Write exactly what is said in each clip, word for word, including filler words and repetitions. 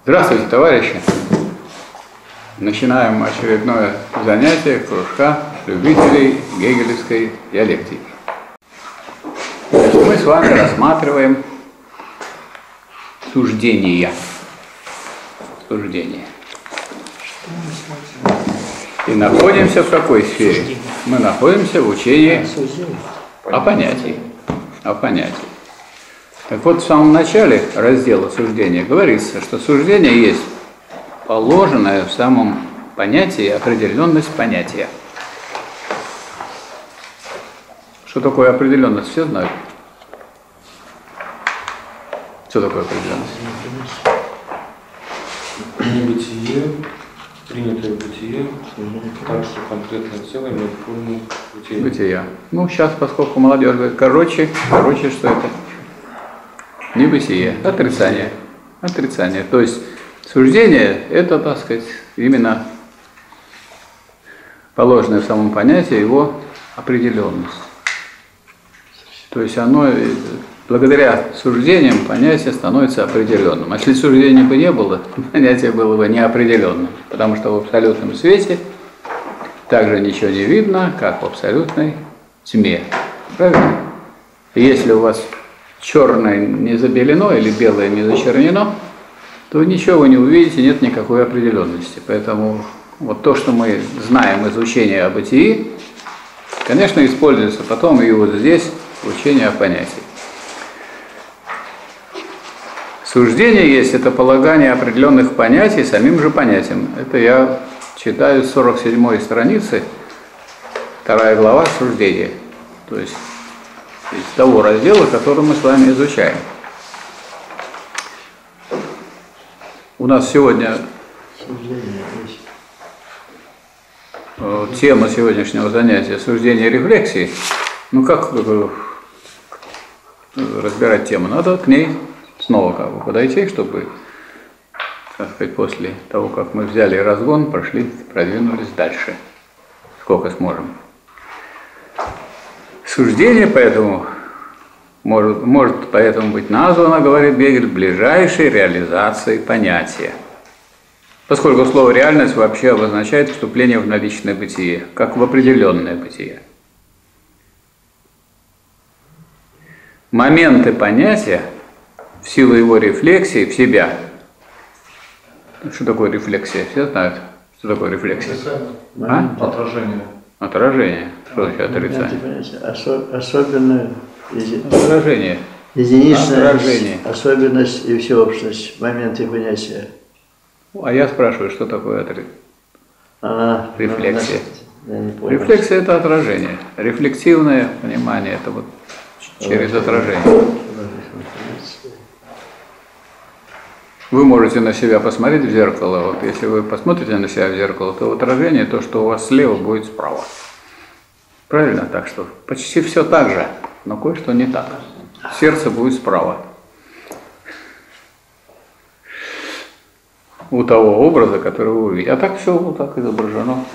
Здравствуйте, товарищи! Начинаем очередное занятие кружка любителей гегелевской диалектики. Значит, мы с вами рассматриваем суждения. Суждения. И находимся в какой сфере? Мы находимся в учении о понятии. О понятии. Так вот, в самом начале раздела суждения говорится, что суждение есть положенное в самом понятии определенность понятия. Что такое определенность, все знают? Что такое определенность? Небытие, принятое бытие, так что конкретное тело имеет форму бытия. Бытия. Ну, сейчас, поскольку молодежь говорит, короче, короче, что это? Небытие, отрицание. Отрицание. То есть суждение – это, так сказать, именно положенное в самом понятии его определенность. То есть оно, благодаря суждениям, понятие становится определенным. А если суждения бы не было, понятие было бы неопределенным, потому что в абсолютном свете также ничего не видно, как в абсолютной тьме. Правильно? И если у вас черное не забелено или белое не зачернено, то ничего вы не увидите, нет никакой определенности. Поэтому вот то, что мы знаем из учения о бытии, конечно, используется потом и вот здесь учение о понятии. Суждение есть это полагание определенных понятий самим же понятием. Это я читаю с сорок седьмой страницы, вторая глава суждения. То есть из того раздела, который мы с вами изучаем. У нас сегодня э, тема сегодняшнего занятия суждение и рефлексии. Ну как э, разбирать тему? Надо к ней снова как бы подойти, чтобы, так сказать, после того, как мы взяли разгон, прошли, продвинулись дальше, сколько сможем. Суждение поэтому может, может поэтому быть названо, говорит Гегель, ближайшей реализацией понятия. Поскольку слово «реальность» вообще обозначает вступление в наличное бытие, как в определенное бытие. Моменты понятия, в силу его рефлексии в себя. Что такое рефлексия? Все знают, что такое рефлексия? А? Отражение. Отражение. Что значит отрицание? Осо- особенное Отражение. единичная Отражение. особенность и всеобщность моменты понятия. А я спрашиваю, что такое отри... Она, рефлексия? ну, я не понял. Рефлексия – это отражение. Рефлексивное понимание – это вот через отражение. Вы можете на себя посмотреть в зеркало. Вот если вы посмотрите на себя в зеркало, то отражение, то, что у вас слева, будет справа. Правильно? Так что почти все так же, но кое-что не так. Сердце будет справа. У того образа, который вы увидите. А так все вот так изображено.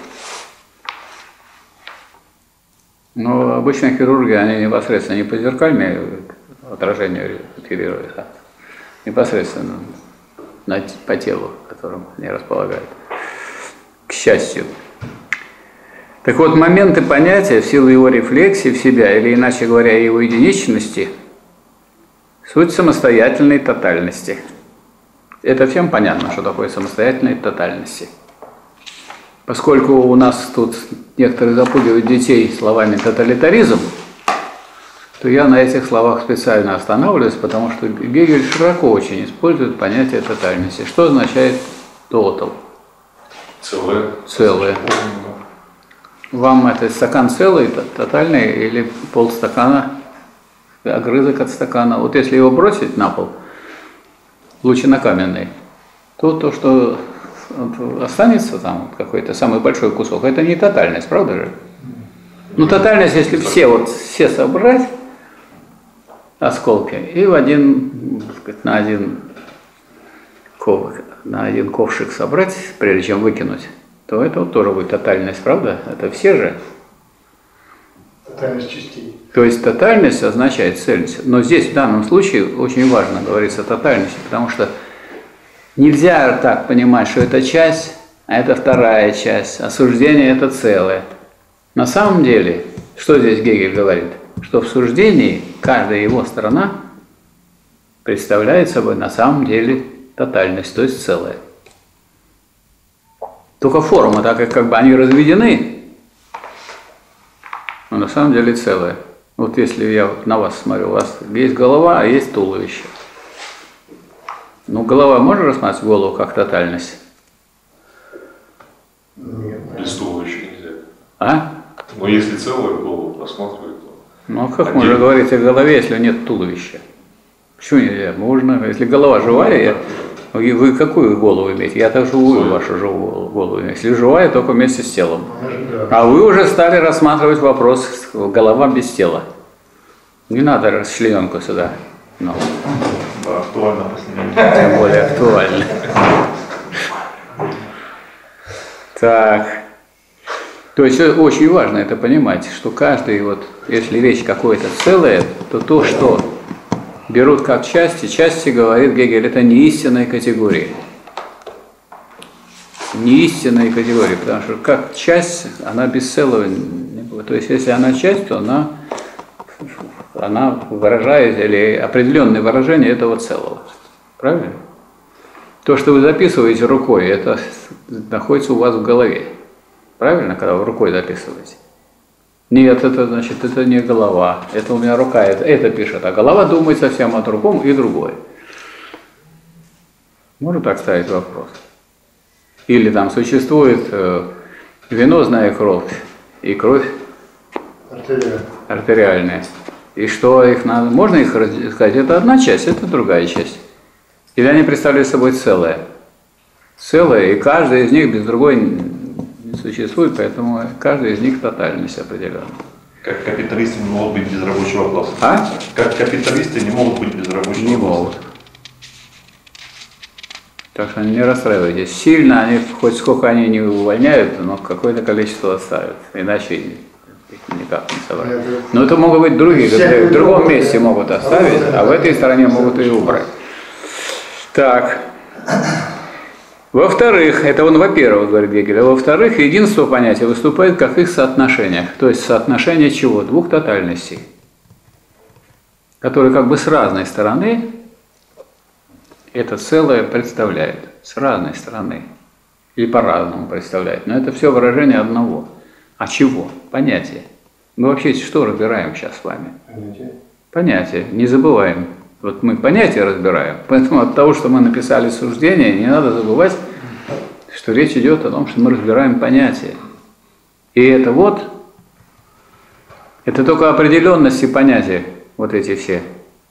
Но обычно хирурги, они непосредственно не по зеркальной отражению оперируют, а непосредственно по телу, которым они располагают. К счастью. Так вот, моменты понятия в силу его рефлексии в себя, или иначе говоря, его единичности, суть самостоятельной тотальности. Это всем понятно, что такое самостоятельной тотальности. Поскольку у нас тут некоторые запугивают детей словами «тоталитаризм», то я на этих словах специально останавливаюсь, потому что Гегель широко очень использует понятие тотальности. Что означает total? Целое. Целое. Вам это стакан целый, тотальный, или полстакана, огрызок от стакана? Вот если его бросить на пол, лучинокаменный, то то, что останется там какой-то самый большой кусок, это не тотальность, правда же? Ну, тотальность, если все вот все собрать осколки и в один, так сказать, на один ковшик, на один ковшик собрать, прежде чем выкинуть, то это вот тоже будет тотальность, правда? Это все же. Тотальность частей. То есть тотальность означает цельность. Но здесь в данном случае очень важно говорится о тотальности, потому что Нельзя так понимать, что это часть, а это вторая часть, а суждение это целое. На самом деле, что здесь Гегель говорит? Что в суждении каждая его сторона представляет собой на самом деле тотальность, то есть целое. Только форма, так как, как бы они разведены, но на самом деле целое. Вот если я на вас смотрю, у вас есть голова, а есть туловище. Ну, голова можно рассматривать голову как тотальность? Нет. Без туловища нельзя. А? Но если целую голову рассматривать, то... Ну, а как можно говорить о голове, если нет туловища? Почему нельзя? Можно. Если голова живая, я... вы какую голову имеете? Я-то живую вашу живую голову имею. Если живая, только вместе с телом. А вы уже стали рассматривать вопрос голова без тела. Не надо расчлененку сюда. Но. Да, актуально последнее. Тем более актуально. Так. То есть очень важно это понимать, что каждый, вот, если речь какое-то целое, то то, что берут как части, части, говорит Гегель, это не истинные категории. Не истинные категории, потому что как часть, она без целого не будет. То есть если она часть, то она, она выражает, или определенное выражение этого целого. Правильно? То, что вы записываете рукой, это находится у вас в голове. Правильно, когда вы рукой записываете? Нет, это значит, это не голова, это у меня рука, это, это пишет, а голова думает совсем о другом и другое. Можно так ставить вопрос? Или там существует э, венозная кровь и кровь Артериальная. артериальная. И что их надо? Можно их сказать, это одна часть, это другая часть. Или они представляют собой целое? Целое, и каждая из них без другой не существует, поэтому каждый из них тотальность определенная. Как капиталисты не могут быть без рабочего класса. А? Как капиталисты не могут быть без рабочего Не класса. могут. Так что не расстраивайтесь. Сильно они, хоть сколько они не увольняют, но какое-то количество оставят. Иначе их никак не собрать. Но это могут быть другие, которые в другом месте могут оставить, а в этой стороне могут и убрать. Так. Во-вторых, это он, во-первых, говорит Гегель, а во-вторых, единство понятия выступает как их соотношение. То есть соотношение чего? Двух тотальностей, которые как бы с разной стороны это целое представляет. С разной стороны. Или по-разному представляет. Но это все выражение одного. А чего? Понятие. Мы вообще что разбираем сейчас с вами? Понятие. Понятие. Не забываем. Вот мы понятия разбираем. Поэтому от того, что мы написали суждение, не надо забывать, что речь идет о том, что мы разбираем понятия. И это вот, это только определенности понятия, вот эти все.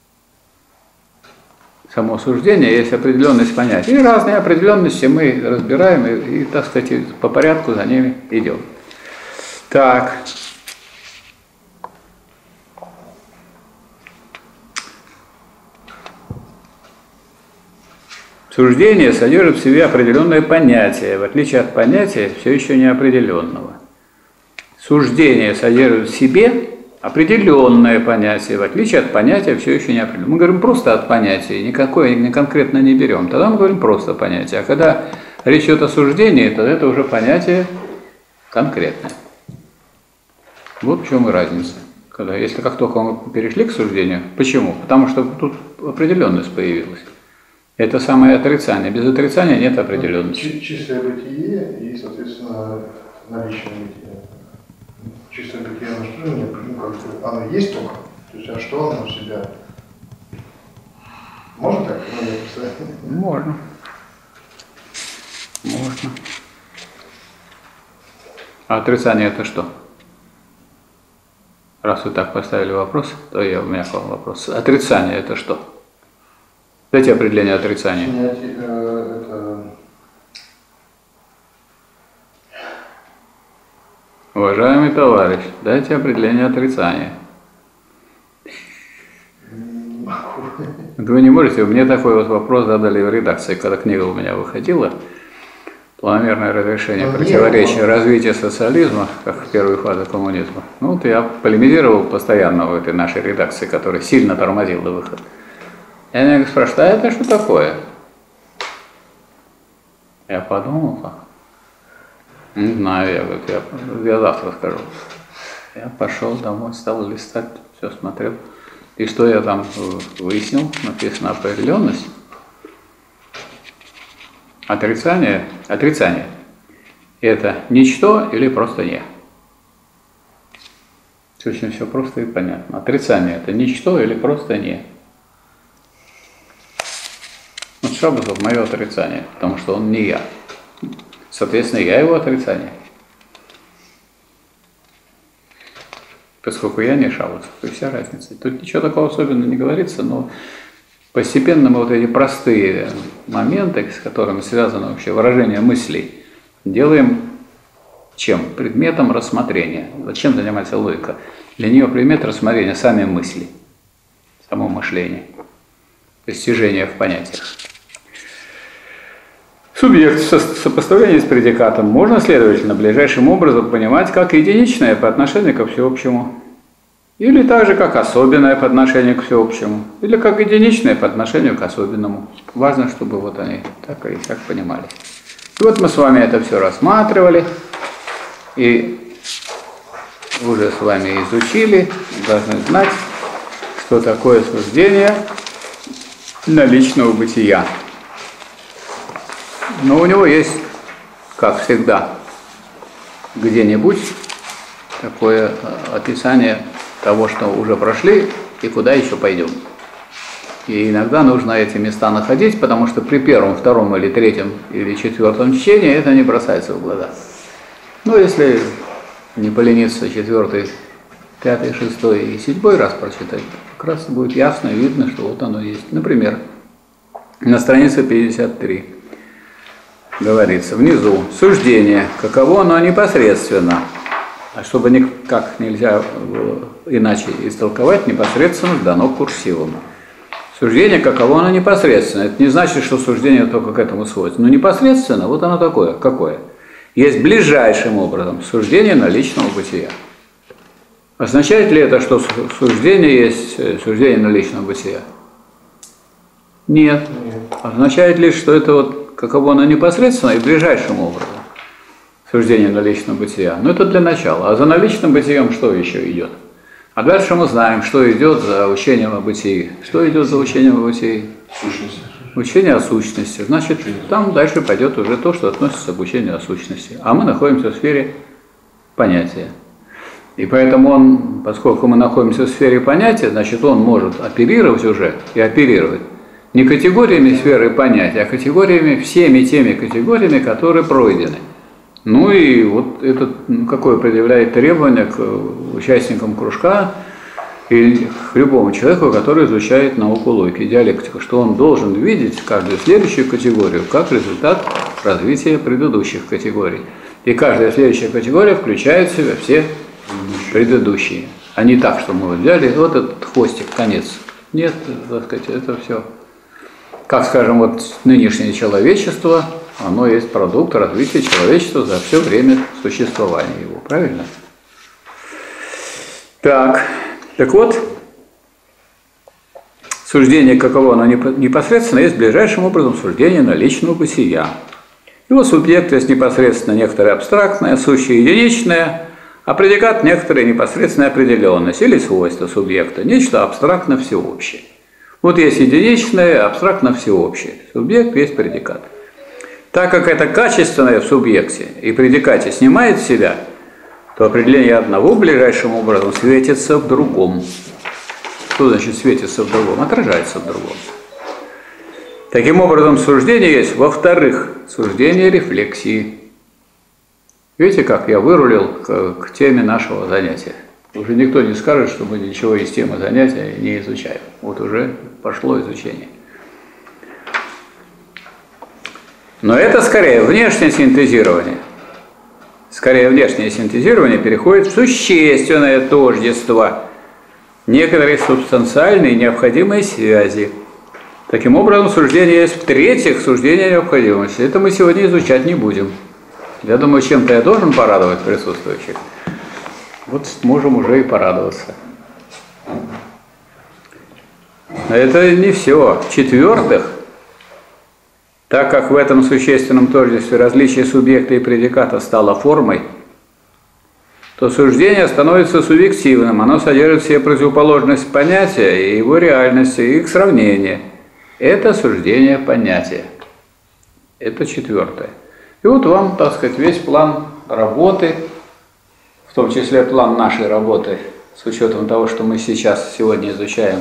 Само суждение есть определенность понятия. И разные определенности мы разбираем и, и, так сказать, по порядку за ними идем. Так. Суждение содержит в себе определенное понятие, в отличие от понятия все еще неопределенного. Суждение содержит в себе определенное понятие, в отличие от понятия все еще неопределенного. Мы говорим просто от понятия, никакое не конкретно не берем. Тогда мы говорим просто понятие. А когда речь идет о суждении, то это уже понятие конкретное. Вот в чем и разница. Когда, если как только мы перешли к суждению, почему? Потому что тут определенность появилась. Это самое отрицание. Без отрицания нет определенности. Чистое бытие и, соответственно, наличное бытие. Чистое бытие, оно что нет, ну как бы, оно есть только. То есть, а что оно в себя? Можно так? Ну, я представляю. Можно. Можно. А отрицание это что? Раз вы так поставили вопрос, то я, у меня к вам вопрос. Отрицание это что? Дайте определение отрицания. Принятие, э, это... Уважаемый товарищ, дайте определение отрицания. Вы не можете, мне такой вот вопрос задали в редакции, когда книга у меня выходила. Планомерное разрешение противоречия развития социализма, как в первой фазе коммунизма. Ну вот я полемизировал постоянно в этой нашей редакции, которая сильно тормозила выход. Я меня спрашиваю, а это что такое? Я подумал так. Не знаю, я, говорю, я, я завтра скажу. Я пошел домой, стал листать, все смотрел. И что я там выяснил? Написано определенность. Отрицание. Отрицание. Это ничто или просто не. Очень все просто и понятно. Отрицание это ничто или просто не. Вот Шаббатов мое отрицание, потому что он не я. Соответственно, я его отрицание. Поскольку я не Шаббатов, и вся разница. Тут ничего такого особенного не говорится, но постепенно мы вот эти простые моменты, с которыми связано вообще выражение мыслей, делаем чем? Предметом рассмотрения. Зачем занимается логика? Для нее предмет рассмотрения сами мысли, само мышление, постижение в понятиях. Субъект в сопоставлении с предикатом можно, следовательно, ближайшим образом понимать как единичное по отношению ко всеобщему, или так же, как особенное по отношению к всеобщему, или как единичное по отношению к особенному. Важно, чтобы вот они так и так понимали. И вот мы с вами это все рассматривали, и уже с вами изучили, должны знать, что такое суждение наличного бытия. Но у него есть, как всегда, где-нибудь такое описание того, что уже прошли и куда еще пойдем. И иногда нужно эти места находить, потому что при первом, втором или третьем или четвертом чтении это не бросается в глаза. Но если не полениться четвертый, пятый, шестой и седьмой раз прочитать, как раз будет ясно и видно, что вот оно есть. Например, на странице пятьдесят три. Говорится внизу суждение, каково оно непосредственно, а чтобы никак нельзя иначе истолковать, непосредственно дано курсивом. Суждение, каково оно непосредственно, это не значит, что суждение только к этому сводится, но непосредственно, вот оно такое, какое? Есть ближайшим образом суждение наличного бытия. Означает ли это, что суждение есть суждение наличного бытия? Нет. Нет. Означает ли, что это вот каково оно непосредственно и ближайшим образом суждение наличного бытия. Но это для начала. А за наличным бытием что еще идет? А дальше мы знаем, что идет за учением о бытии. Что идет за учением о бытии? Сущность. Учение о сущности. Значит, там дальше пойдет уже то, что относится к учению о сущности. А мы находимся в сфере понятия. И поэтому он, поскольку мы находимся в сфере понятия, значит, он может оперировать уже и оперировать не категориями сферы понятия, а категориями, всеми теми категориями, которые пройдены. Ну и вот это ну, какое предъявляет требование к участникам кружка и к любому человеку, который изучает науку логики, диалектику, что он должен видеть каждую следующую категорию как результат развития предыдущих категорий. И каждая следующая категория включает в себя все предыдущие. А не так, что мы взяли вот этот хвостик, конец. Нет, так сказать, это все. Как, скажем, вот нынешнее человечество, оно есть продукт развития человечества за все время существования его, правильно? Так, так вот, суждение, каково оно непосредственно, есть ближайшим образом суждение наличного бытия. Его субъект есть непосредственно некоторое абстрактное, сущее единичное, а предикат некоторая непосредственная определенность или свойство субъекта, нечто абстрактно всеобщее. Вот есть единичное, абстрактно всеобщее. Субъект есть предикат. Так как это качественное в субъекте и предикате снимает себя, то определение одного ближайшим образом светится в другом. Что значит светится в другом? Отражается в другом. Таким образом, суждение есть, во-вторых, суждение рефлексии. Видите, как я вырулил к, к теме нашего занятия? Уже никто не скажет, что мы ничего из темы занятия не изучаем. Вот уже пошло изучение. Но это скорее внешнее синтезирование. Скорее внешнее синтезирование переходит в существенное тождество, некоторые субстанциальные необходимые связи. Таким образом, суждение есть в-третьих, суждение необходимости. Это мы сегодня изучать не будем. Я думаю, чем-то я должен порадовать присутствующих. Вот можем уже и порадоваться. Но это не все. В-четвертых, Так как в этом существенном тождестве различие субъекта и предиката стало формой, то суждение становится субъективным, оно содержит в себе противоположность понятия и его реальности, и их сравнение. Это суждение понятия. Это четвертое. И вот вам, так сказать, весь план работы, в том числе план нашей работы, с учетом того, что мы сейчас сегодня изучаем.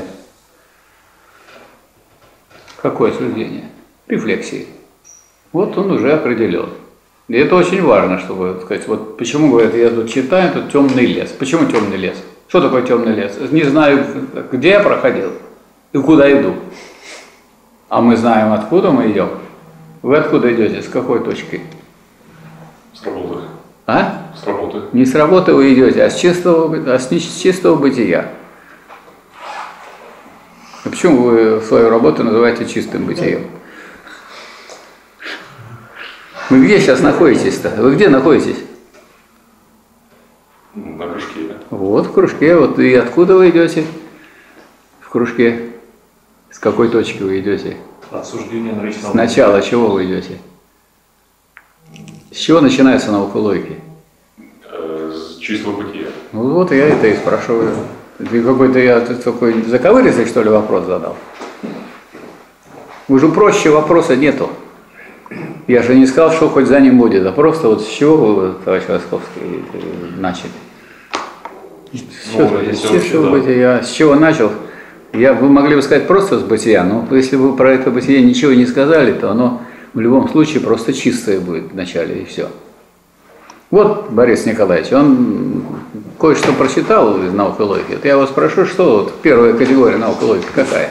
Какое суждение? Рефлексии. Вот он уже определен. И это очень важно, чтобы, так сказать, вот почему, говорят, я тут читаю, тут темный лес. Почему темный лес? Что такое темный лес? Не знаю, где я проходил и куда иду. А мы знаем, откуда мы идем. Вы откуда идете? С какой точки? С работы. А? С работы. Не с работы вы идете, а с чистого, а с чистого бытия. А почему вы свою работу называете чистым бытием? Вы где сейчас находитесь-то? Вы где находитесь? На кружке. Вот в кружке. Вот и откуда вы идете? В кружке. С какой точки вы идете? Отсуждение на речном. Сначала чего вы идете? С чего начинается наука логики? Э, с чистого бытия. Ну вот я это и спрашиваю. Ты какой-то я такой заковыристый, что ли, вопрос задал? Уже проще вопроса нету. Я же не сказал, что хоть за ним будет, а просто вот с чего вы, товарищ Восковский, начали? Ну, С чистого бытия. С чего начал? Я, вы могли бы сказать просто с бытия, но если вы про это бытие ничего не сказали, то оно в любом случае просто чистое будет вначале, и все. Вот Борис Николаевич, он кое-что прочитал из науки логики. Это я вас спрошу, что вот первая категория науки логики какая?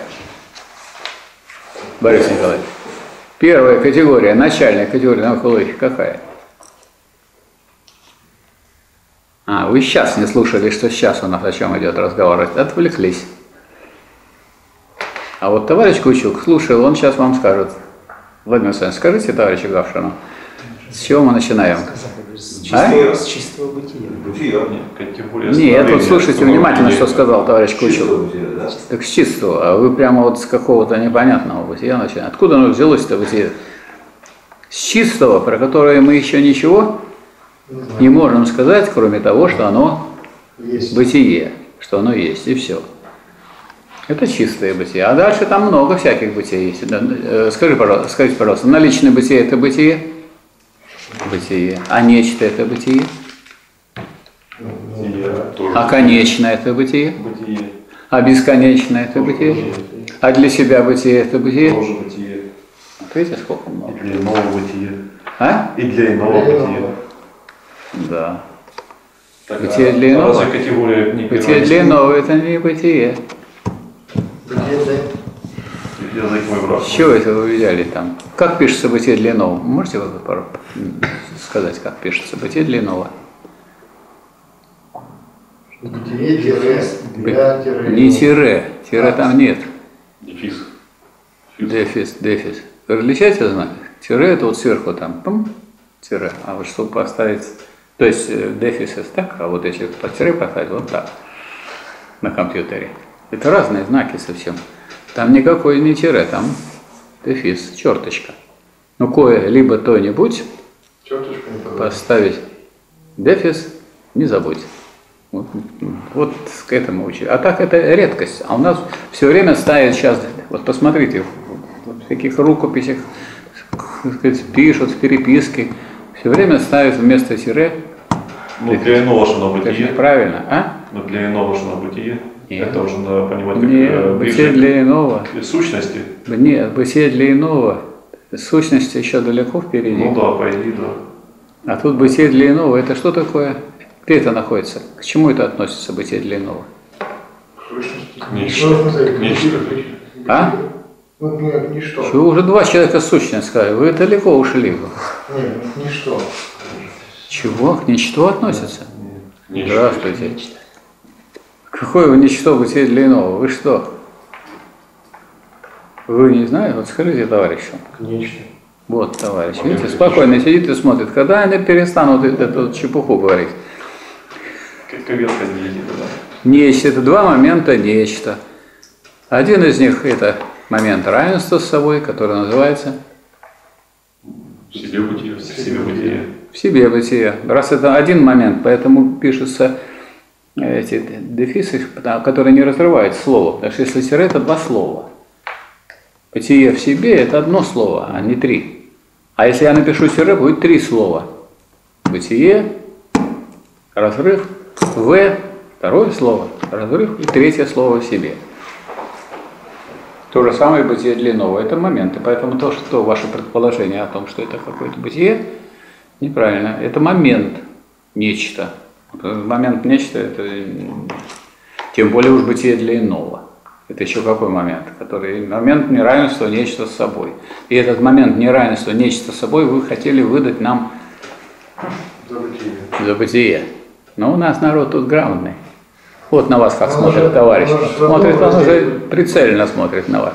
Борис Николаевич. Первая категория, начальная категория науки логики какая? А, вы сейчас не слушали, что сейчас у нас о чем идет разговор, отвлеклись. А вот товарищ Кучук слушал, он сейчас вам скажет. Владимир Александрович, скажите товарищу Гавшину, с чего мы начинаем? С А? чистого, с чистого бытия. Бытия. Категория. Нет, вот слушайте внимательно, что бытия. сказал товарищ Кучук. Чистого бытия, да? Так с чистого, а вы прямо вот с какого-то непонятного бытия начинаете. Откуда оно взялось-то бытие? С чистого, про которое мы еще ничего не можем сказать, кроме того, что оно Есть. бытие, что оно есть, и все. Это чистое бытие. А дальше там много всяких бытий есть. Скажи, пожалуйста, скажите, пожалуйста, наличное бытие – это бытие? Бытие. А нечто – это бытие? Бытия тоже. А конечное – это бытие? Бытие. А бесконечное – это бытие? А для себя бытие – это бытие? Тоже бытие. Вот видите, сколько много? И для иного бытия. А? И для иного Для бытия. иного. Да. Так, Бытие а- для а иного? разве категория не Бытие для иного – это не бытие. Бытие для- Я за мой брат. С чего это вы взяли там? Как пишется бытие для иного? Можете вы пару сказать, как пишется бытие для иного? Бытие тире, для тире. Не тире, тире там нет. Дефис. Дефис, дефис. Вы различаете знак? Тире это вот сверху там, пум, тире. А вот чтобы поставить, то есть э, дефис это так, а вот если по тире поставить, вот так на компьютере. Это разные знаки совсем. Там никакой не тире, там дефис, черточка. Ну, кое-либо то-нибудь Черточку не подать. поставить дефис, не забудь. Вот, вот к этому учить. А так это редкость. А у нас все время ставят сейчас, вот посмотрите, в таких рукописях так сказать, пишут, в переписке, все время ставят вместо тире. Ну, для иного же на Это же бытие. правильно, а? Но для иного же на бытие. Нет. Это уже надо понимать, как Нет, э, бытие ближе для иного. к сущности. Нет, бытие для иного. Сущность еще далеко впереди. Ну да, по идее, да. А тут бытие для иного, это что такое? Где это находится? К чему это относится, бытие для иного? Сущности. Ничто. Ну, в смысле, Ничто. бытие. А? Ну, ну, это ничто. Чего уже два человека сущность сказали? Вы далеко ушли. Нет, ну, ничто. Чего? К ничто относится? Ничто. Здравствуйте. Какое вы ничто бытие для иного? Вы что? Вы не знаете? Вот скажите товарищу. Нечто. Вот, товарищ, видите, спокойно сидит и смотрит. Когда они перестанут эту чепуху говорить? Как коверка не едет, да. Нечто, это два момента нечто. Один из них это момент равенства с собой, который называется В себе бытие, в себе бытие. В себе бытие. Раз это один момент, поэтому пишутся эти дефисы, которые не разрывают слово. Потому что если тире, это два слова. Бытие в себе – это одно слово, а не три. А если я напишу тире, будет три слова. Бытие, разрыв, в, второе слово, разрыв, и третье слово в себе. То же самое бытие для иного. Это моменты. Поэтому то, что ваше предположение о том, что это какое-то бытие, неправильно. Это момент, нечто. Момент нечто, это тем более уж бытие для иного. Это еще какой момент? Который момент неравенства нечто с собой. И этот момент неравенства нечто с собой вы хотели выдать нам За бытие. за бытие. Но у нас народ тут грамотный. Вот на вас как Он смотрит уже- товарищ. он уже Смотрит, он задумался. уже прицельно смотрит на вас.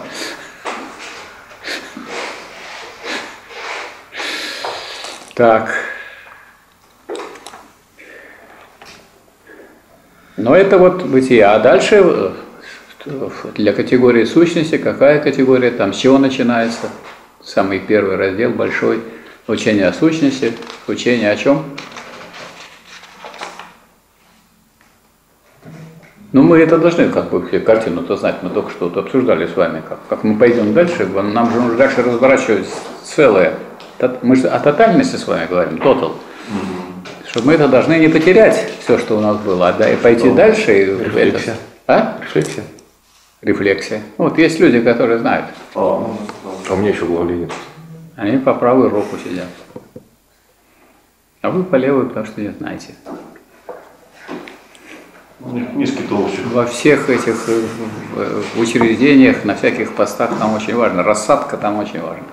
Так. Но это вот бытие. А дальше для категории сущности, какая категория, там с чего начинается? Самый первый раздел, большой. Учение о сущности. Учение о чем? Ну, мы это должны, как бы, картину-то знать. Мы только что вот обсуждали с вами, как, как мы пойдем дальше. Нам же нужно дальше разворачивать целое. Мы же о тотальности с вами говорим, total. Чтобы мы это должны не потерять, все, что у нас было, а да, и пойти Ну, дальше. И рефлексия. Это, а? Рефлексия. Рефлексия. Вот есть люди, которые знают. А, а у меня еще углубление. Они по правую руку сидят. А вы по левую, потому что не знаете. Низкий толще. Во всех этих э, э, учреждениях, на всяких постах там очень важно. Рассадка там очень важна.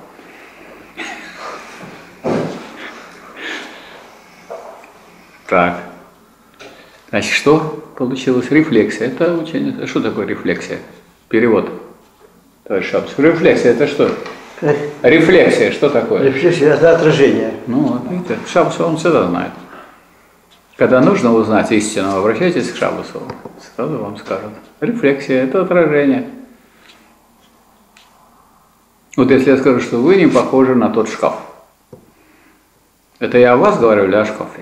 Так. Значит, что получилось? Рефлексия. Это учение. Что такое рефлексия? Перевод. Товарищ Шапс. Рефлексия это что? Рефлексия, что такое? Рефлексия – это отражение. Ну, вот видите, Шабусов он всегда знает. Когда нужно узнать истину, обращайтесь к Шабусову, сразу вам скажут. Рефлексия – это отражение. Вот если я скажу, что вы не похожи на тот шкаф, это я о вас говорю или о шкафе?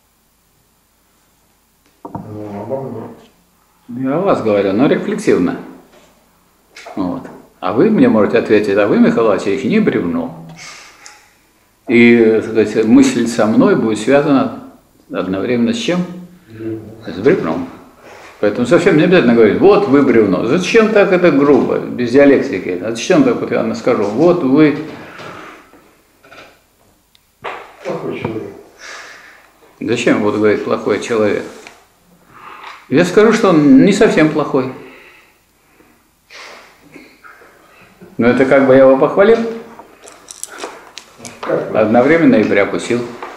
Ну, обо мне. Я о вас говорю, но рефлексивно. Вот. А вы мне можете ответить, а вы, Михаил Васильевич, не бревно. И, так сказать, мысль со мной будет связана одновременно с чем? С бревном. Поэтому совсем не обязательно говорить, вот вы бревно. Зачем так это грубо, без диалектики? Зачем так вот я скажу, вот вы... Плохой человек. Зачем буду говорить плохой человек? Я скажу, что он не совсем плохой. Но это как бы я его похвалил, Как вы? одновременно и приопустил.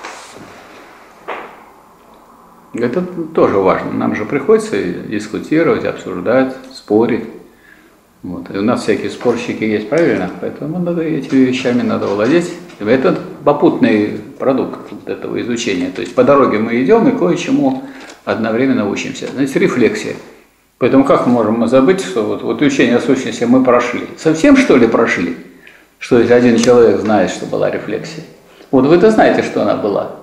Это тоже важно. Нам же приходится дискутировать, обсуждать, спорить. Вот. И у нас всякие спорщики есть, правильно? Поэтому надо, этими вещами надо владеть. Это попутный продукт этого изучения. То есть по дороге мы идем и кое-чему одновременно учимся. Значит, рефлексия. Поэтому как мы можем забыть, что вот, вот учение о сущности мы прошли? Совсем что ли прошли? Что если один человек знает, что была рефлексия? Вот вы-то знаете, что она была.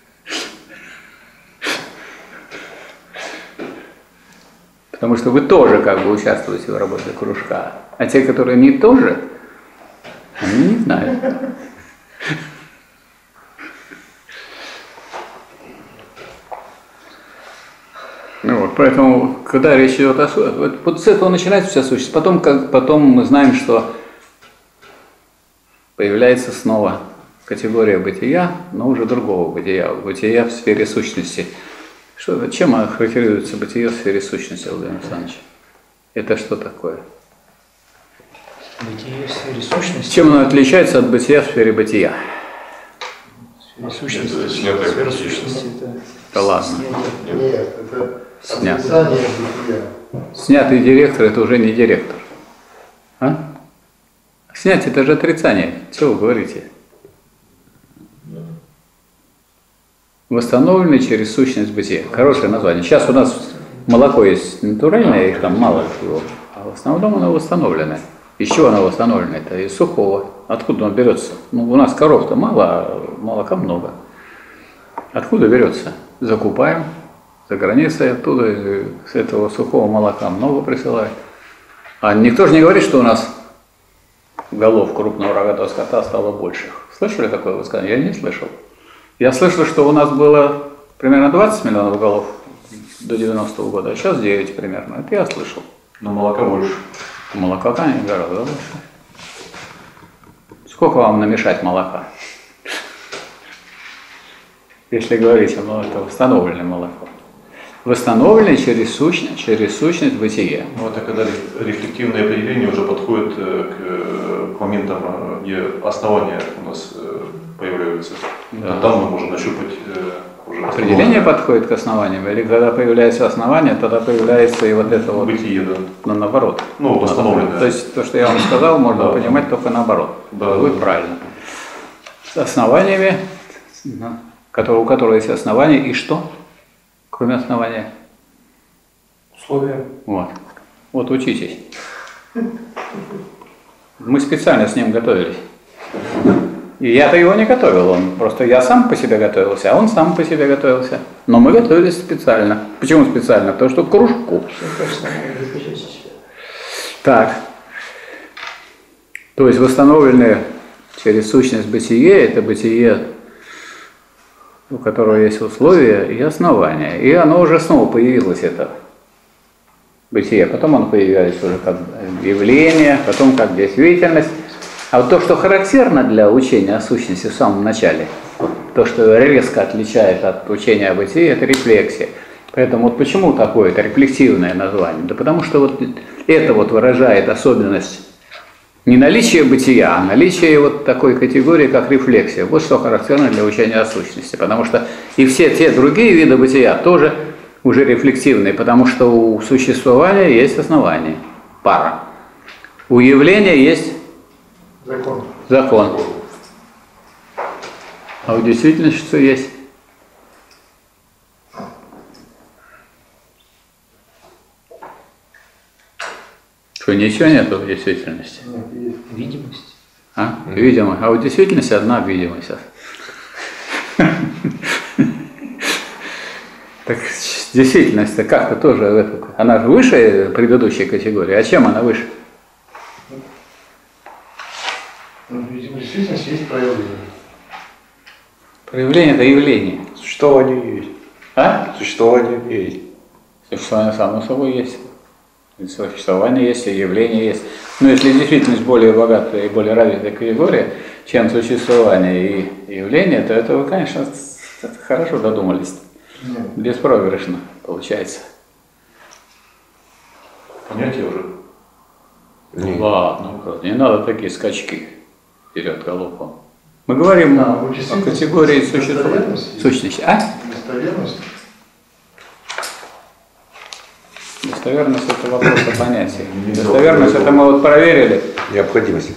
Потому что вы тоже как бы участвуете в работе кружка. А те, которые не тоже, они не знают. Ну вот, поэтому, когда речь идет о сущности, вот, вот с этого начинается вся сущность. Потом, как, потом мы знаем, что появляется снова категория бытия, но уже другого бытия, бытия в сфере сущности. Что, чем характеризуется бытие в сфере сущности, Владимир Александрович? Это что такое? Бытие в сфере сущности. Чем оно отличается от бытия в сфере бытия? В сфере сущности. Это снятое Сфера бытие. сущности – это Да ладно. снятие. Нет, это Снят. отрицание бытия. Снятый директор – это уже не директор. А? Снять – это же отрицание. Что вы говорите? Восстановленный через сущность бытия. Хорошее название. Сейчас у нас молоко есть натуральное, их там мало всего, а в основном оно восстановленное. Из чего оно восстановлено? Это из сухого. Откуда он берется? Ну, у нас коров-то мало, а молока много. Откуда берется? Закупаем за границей, оттуда с этого сухого молока много присылают. А никто же не говорит, что у нас голов крупного рогатого скота стало больше. Слышали такое высказывание? Я не слышал. Я слышал, что у нас было примерно двадцать миллионов голов до девяностого года, а сейчас девять примерно. Это я слышал. Но молока больше. Молока, конечно, гораздо больше. Сколько вам намешать молока? Если говорить о молоке, восстановленное молоко. Восстановленное через сущность, через сущность бытия. Ну, это когда рефлективное определение уже подходит к, к моментам, где основания у нас появляются. Да. А там мы можем нащупать уже Определение подходит к основаниям, или когда появляется основание, тогда появляется и вот это вот бытие, да. Ну, наоборот. Ну, восстановленное. То есть то, что я вам сказал, можно Да. понимать только наоборот. Да, Будет да. правильно. С основаниями, у которого есть основание, и что? Кроме основания. Условия. Вот. Вот учитесь. Мы специально с ним готовились. И я-то его не готовил, он просто я сам по себе готовился, а он сам по себе готовился. Но мы готовились специально. Почему специально? Потому что к кружку. Так. То есть восстановленное через сущность бытие, это бытие, у которого есть условия и основания. И оно уже снова появилось, это бытие. Потом оно появилось уже как явление, потом как действительность. А вот то, что характерно для учения о сущности в самом начале, то, что резко отличает от учения о бытии, это рефлексия. Поэтому вот почему такое это рефлексивное название? Да потому что вот это вот выражает особенность не наличия бытия, а наличие вот такой категории, как рефлексия. Вот что характерно для учения о сущности. Потому что и все те другие виды бытия тоже уже рефлексивные, потому что у существования есть основание, пара. У явления есть Закон. закон. А у действительности что есть? Что, ничего нету в действительности? Нет, есть. Видимость. А? Видимо. А у действительности одна видимость. Так действительность-то как-то тоже, она же выше предыдущей категории. А чем она выше? Ну, видимо, в действительности есть проявление. Проявление – это явление. Существование есть. А? Существование есть. Существование само собой есть. И существование есть, и явление есть. Но если действительность более богатая и более развитая категория, чем существование и явление, то это вы, конечно, хорошо додумались. Нет. Беспроигрышно получается. Понятие уже. Нет. Ладно, не надо такие скачки вперед головком. Мы говорим А, вот о действительно, категории существования. достоверность. Сущности. А? Достоверность. Достоверность – это вопрос о понятии. Достоверность – это мы вот проверили. Необходимость.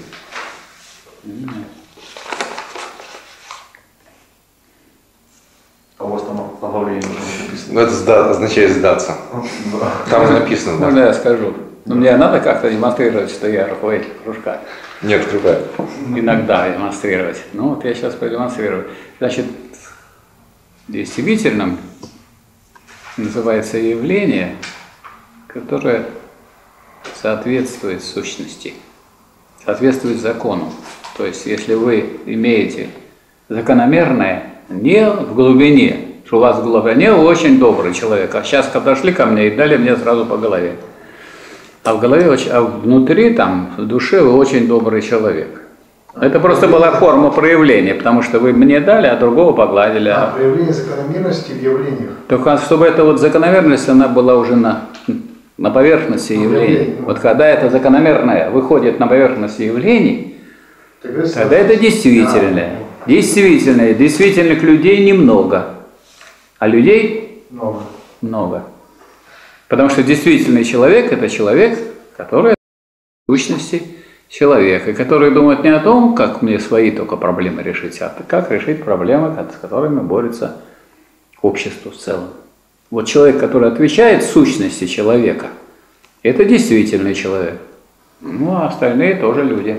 А у вас там оглавление написано. Ну, это сда- означает сдаться. Там написано, Можно да. я скажу? Но мне надо как-то демонстрировать, что я руководитель кружка. Не открывай. Иногда демонстрировать. Ну вот я сейчас продемонстрирую. Значит, действительным называется явление, которое соответствует сущности, соответствует закону. То есть, если вы имеете закономерное не в глубине, что у вас в глубине очень добрый человек, а сейчас подошли ко мне и дали мне сразу по голове. А в голове, очень, а внутри, там, в душе вы очень добрый человек. Это просто была форма проявления, потому что вы мне дали, а другого погладили. А, А... проявление закономерности в явлениях. Только чтобы эта вот закономерность, она была уже на, на поверхности явлений. Вот когда эта закономерная выходит на поверхность явлений, Тогда, тогда это действительное. Действительное. Действительных людей немного, а людей Много. много. Потому что действительный человек – это человек, который в сущности человек, и который думает не о том, как мне свои только проблемы решить, а как решить проблемы, с которыми борется общество в целом. Вот человек, который отвечает сущности человека, это действительный человек. Ну, а остальные тоже люди.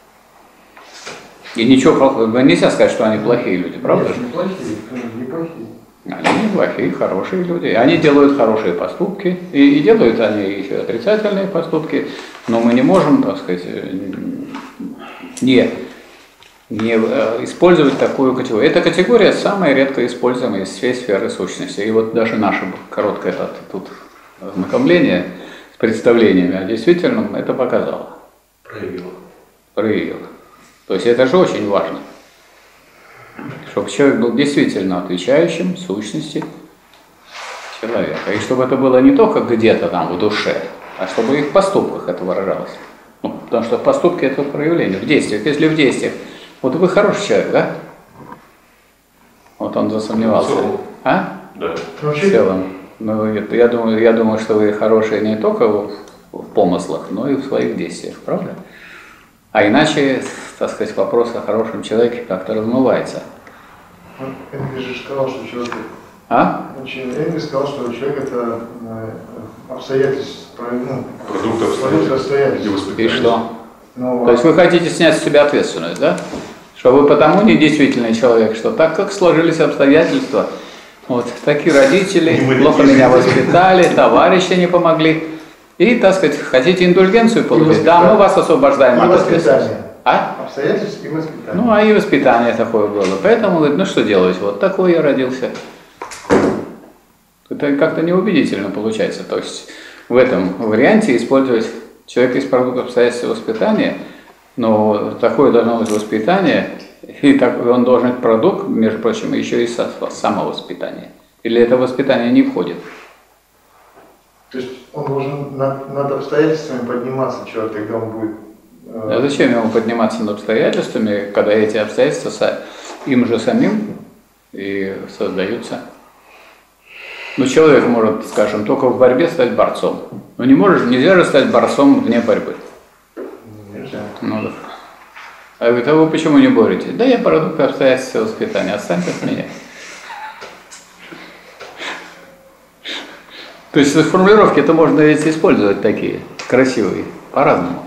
И ничего плохого, нельзя сказать, что они плохие люди, правда Нет, же? неплохие, неплохие. Они неплохие, хорошие люди. Они делают хорошие поступки, и, и делают они еще отрицательные поступки, но мы не можем, так сказать, не, не использовать такую категорию. Эта категория самая редко используемая из всей сферы сущности. И вот даже наше короткое тут ознакомление с представлениями о действительном это показало. Проявило. Проявило. То есть это же очень важно. Чтобы человек был действительно отвечающим сущности человека. И чтобы это было не только где-то там в душе, а чтобы и в поступках это выражалось. Ну, потому что поступки это проявление, в действиях. Если в действиях, вот вы хороший человек, да? Вот он засомневался. А? Да. В целом. Ну, это, я, думаю, я думаю, что вы хорошие не только в, в помыслах, но и в своих действиях, правда? А иначе, так сказать, вопрос о хорошем человеке как-то размывается. Энгельс же сказал, что человек... А? Энгельс сказал, что человек это обстоятельства, ну, Продукт обстоятельств. И что? Ну, То есть вы хотите снять с себя ответственность, да? Что вы потому недействительный человек, что так как сложились обстоятельства, вот такие родители плохо меня воспитали, товарищи не помогли, и, так сказать, хотите индульгенцию получить, да, мы вас освобождаем и от ответственности. воспитание. А? Обстоятельств и воспитание. Ну, а и воспитание такое было. Поэтому, говорит, ну что делать, вот такой я родился. Это как-то неубедительно получается. То есть в этом варианте использовать человека из продукта обстоятельств воспитания, но такое должно быть воспитание, и так, он должен быть продукт, между прочим, еще и самовоспитания. Или это воспитание не входит? То есть он должен над, над обстоятельствами подниматься, человек, тогда он будет... Э... А зачем ему подниматься над обстоятельствами, когда эти обстоятельства им же самим и создаются? Ну, человек может, скажем, только в борьбе стать борцом. Но не может, нельзя же стать борцом вне борьбы. Нельзя. Ну, да. А говорит, а вы почему не боретесь? Да я продукт обстоятельств воспитания, отстаньте от меня. То есть формулировки это можно ведь использовать такие, красивые, по-разному.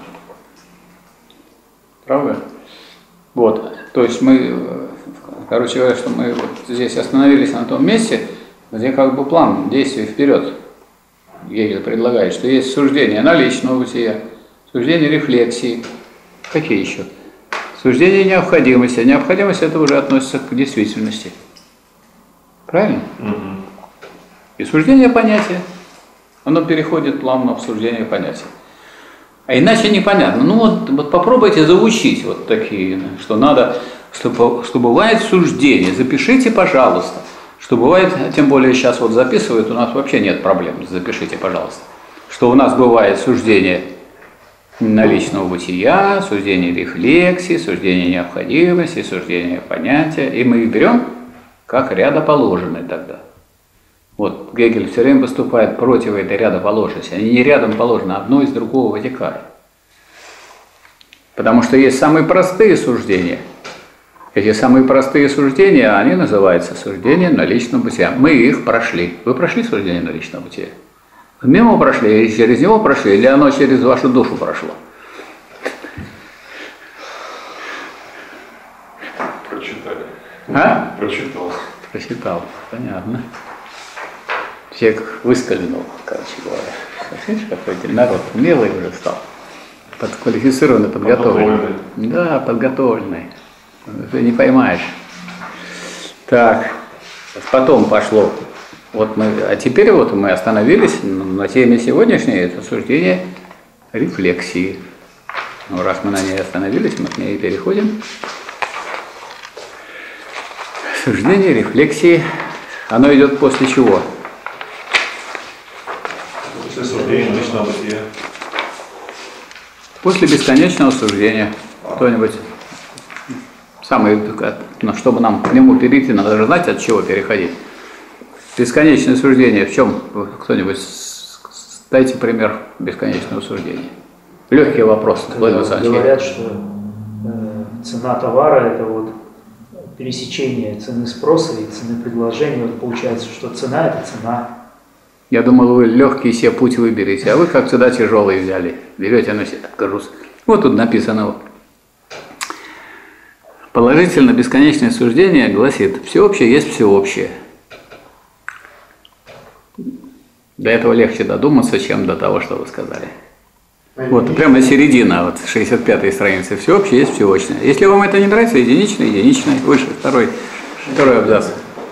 Правда? Вот, то есть мы, короче говоря, что мы вот здесь остановились на том месте, где как бы план действий вперед. Гегель предлагает, что есть суждение наличного бытия, суждение рефлексии. Какие еще? Суждение необходимости. Необходимость это уже относится к действительности. Правильно? Угу. И суждение понятия, оно переходит плавно в суждение понятия. А иначе непонятно. Ну вот, вот попробуйте заучить вот такие, что надо, что, что бывает суждение. Запишите, пожалуйста. Что бывает, тем более сейчас вот записывают, у нас вообще нет проблем. Запишите, пожалуйста. Что у нас бывает суждение наличного бытия, суждение рефлексии, суждение необходимости, суждение понятия. И мы их берем как рядоположенные тогда. Вот Гегель все время выступает против этой рядоположенности. Они не рядом положены, одно из другого вытекает. Потому что есть самые простые суждения. Эти самые простые суждения, они называются суждения наличного бытия. Мы их прошли. Вы прошли суждение наличного бытия? Мимо прошли, или через него прошли, или оно через вашу душу прошло? Прочитали. А? Прочитал. Прочитал, понятно. Человек выскользнул, короче говоря. Видишь, какой народ умелый уже стал. Подквалифицированный, подготовленный. Да, подготовленный. Ты не поймаешь. Так, потом пошло. Вот мы, а теперь вот мы остановились на теме сегодняшней, это суждение рефлексии. Ну, раз мы на ней остановились, мы к ней переходим. Суждение рефлексии, оно идет после чего? После суждения наличного бытия. После бесконечного суждения. Кто-нибудь самый, ну, чтобы нам к нему перейти, надо же знать, от чего переходить. Бесконечное суждение в чем? Кто-нибудь дайте пример бесконечного суждения. Легкий вопрос. Говорят, что э, цена товара это вот пересечение цены спроса и цены предложения. Вот получается, что цена это цена. Я думал, вы легкий себе путь выберете, а вы как сюда тяжелый взяли. Берете на себя груз. Вот тут написано. Вот. Положительно бесконечное суждение гласит, всеобщее есть всеобщее. До этого легче додуматься, чем до того, что вы сказали. Вот, прямо середина, вот, шестьдесят пятой страницы. Всеобщее есть всеобщее. Если вам это не нравится, единичное, единичное, выше, второй, второй абзац.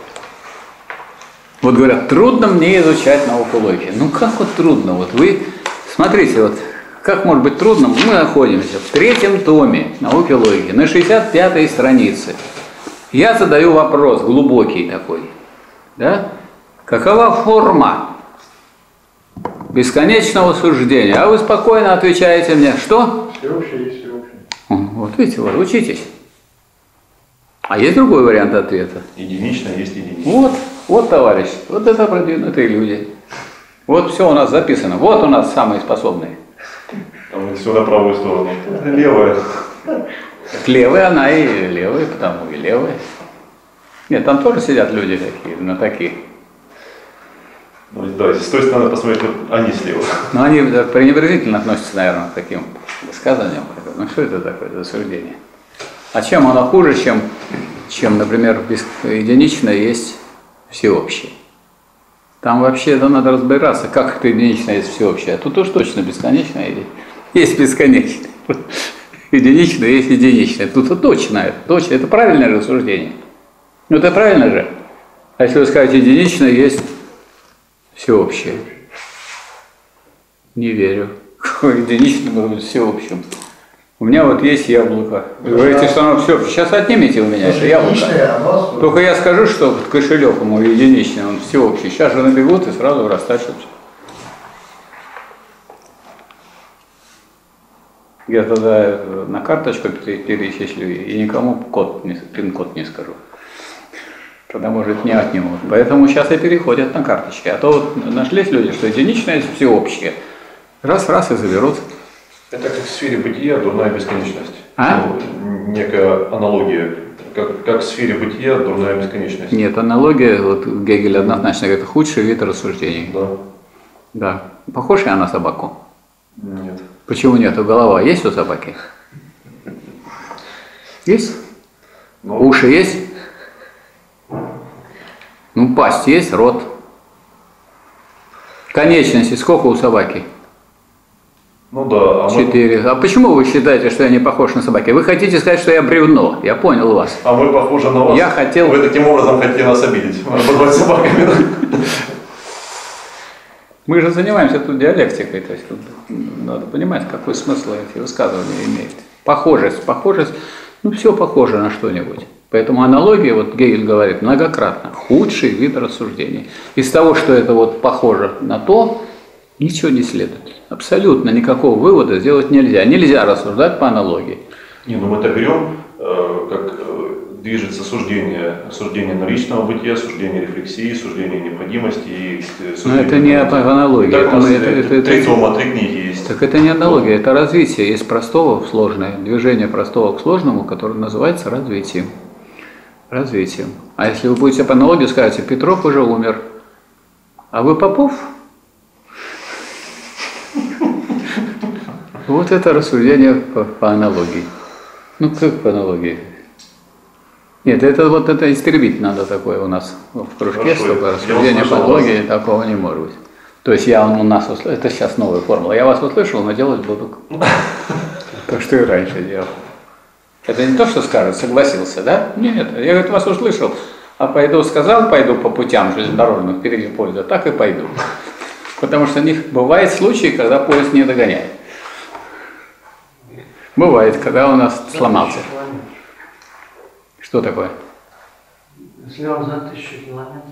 Вот говорят, трудно мне изучать науку логики. Ну как вот трудно? Вот вы, смотрите, вот, как может быть трудно? Мы находимся в третьем томе науки логики, на шестьдесят пятой странице. Я задаю вопрос, глубокий такой, да? Какова форма бесконечного суждения? А вы спокойно отвечаете мне, что? Всеобщее есть всеобщее. Вот видите, вот учитесь. А есть другой вариант ответа? Единичное есть единичное. Вот, вот, товарищ, вот это продвинутые люди. Вот все у нас записано. Вот у нас самые способные. Там все на правую сторону. Левая. Левая она и левая, потому и левая. Нет, там тоже сидят люди такие, но такие. Ну, да, если с той стороны посмотреть, вот они слева. Но они пренебрежительно относятся, наверное, к таким высказываниям. Ну что это такое за суждение? А чем оно хуже, чем, чем например, единичное есть всеобщее? Там вообще это надо разбираться, как это единичное есть всеобщее. А тут уж точно бесконечное есть бесконечное. Единичное есть единичное. Тут точно, точно. Это правильное рассуждение. Ну это правильно же. А если вы скажете единичное есть всеобщее. Не верю. Единичное может быть всеобщим. У меня вот есть яблоко. Вы говорите, что оно все. Сейчас отнимите у меня это яблоко. Только я скажу, что кошелек мой единичный, он всеобщий. Сейчас же набегут и сразу растащат. Я тогда на карточку перечислю и никому код, пин-код не скажу. Тогда, может, не отнимут. Поэтому сейчас и переходят на карточки. А то вот нашлись люди, что единичное есть всеобщее. Раз-раз и заберут. Это как в сфере бытия дурная бесконечность. А? Ну, некая аналогия. Как, как в сфере бытия дурная бесконечность. Нет, аналогия, вот Гегель однозначно говорит, худший вид рассуждений. Да. Да. Похож я на собаку? Нет. Почему нет? Голова есть у собаки? Есть? Ну, Уши есть? Ну, пасть есть, рот. Конечности сколько у собаки? ну да. А мы, Четыре. А почему вы считаете, что я не похож на собаки? Вы хотите сказать, что я бревно? Я понял вас. а мы похожи на вас. Я хотел- Вы таким образом хотите нас обидеть. Обозвать собаками. Мы же занимаемся тут диалектикой, то есть тут надо понимать, какой смысл эти высказывания имеют. Похожесть, похожесть, ну все похоже на что-нибудь. Поэтому аналогия, вот Гегель говорит, многократно, худший вид рассуждений. Из того, что это вот похоже на то, ничего не следует. Абсолютно никакого вывода сделать нельзя. Нельзя рассуждать по аналогии. Не, ну мы-то берем, э, как э, движется суждение, суждение наличного бытия, суждение рефлексии, суждение необходимости и э, Но это не по аналогии. Так Это у нас мы- это- это- это- три тома, три книги есть. Так это не аналогия, это развитие. Есть простого в сложное, движение простого к сложному, которое называется развитием. Развитием. А если вы будете по аналогии, скажете, Петров уже умер, а вы Попов? Вот это рассуждение по, по аналогии. Ну как по аналогии? Нет, это вот это истребить надо такое у нас в кружке, Хорошо, чтобы я рассуждение по услышал аналогии вас. такого не может быть. То есть я у нас услышал, это сейчас новая формула, я вас услышал, но делать буду то, что и раньше делал. Это не то, что скажет, согласился, да? Нет, я говорит, вас услышал, а пойду сказал, пойду по путям железнодорожным впереди поезда, так и пойду. Потому что у них бывают случаи, когда поезд не догоняет. Бывает, когда у нас сломался. Что такое? Если он за тысячу километров.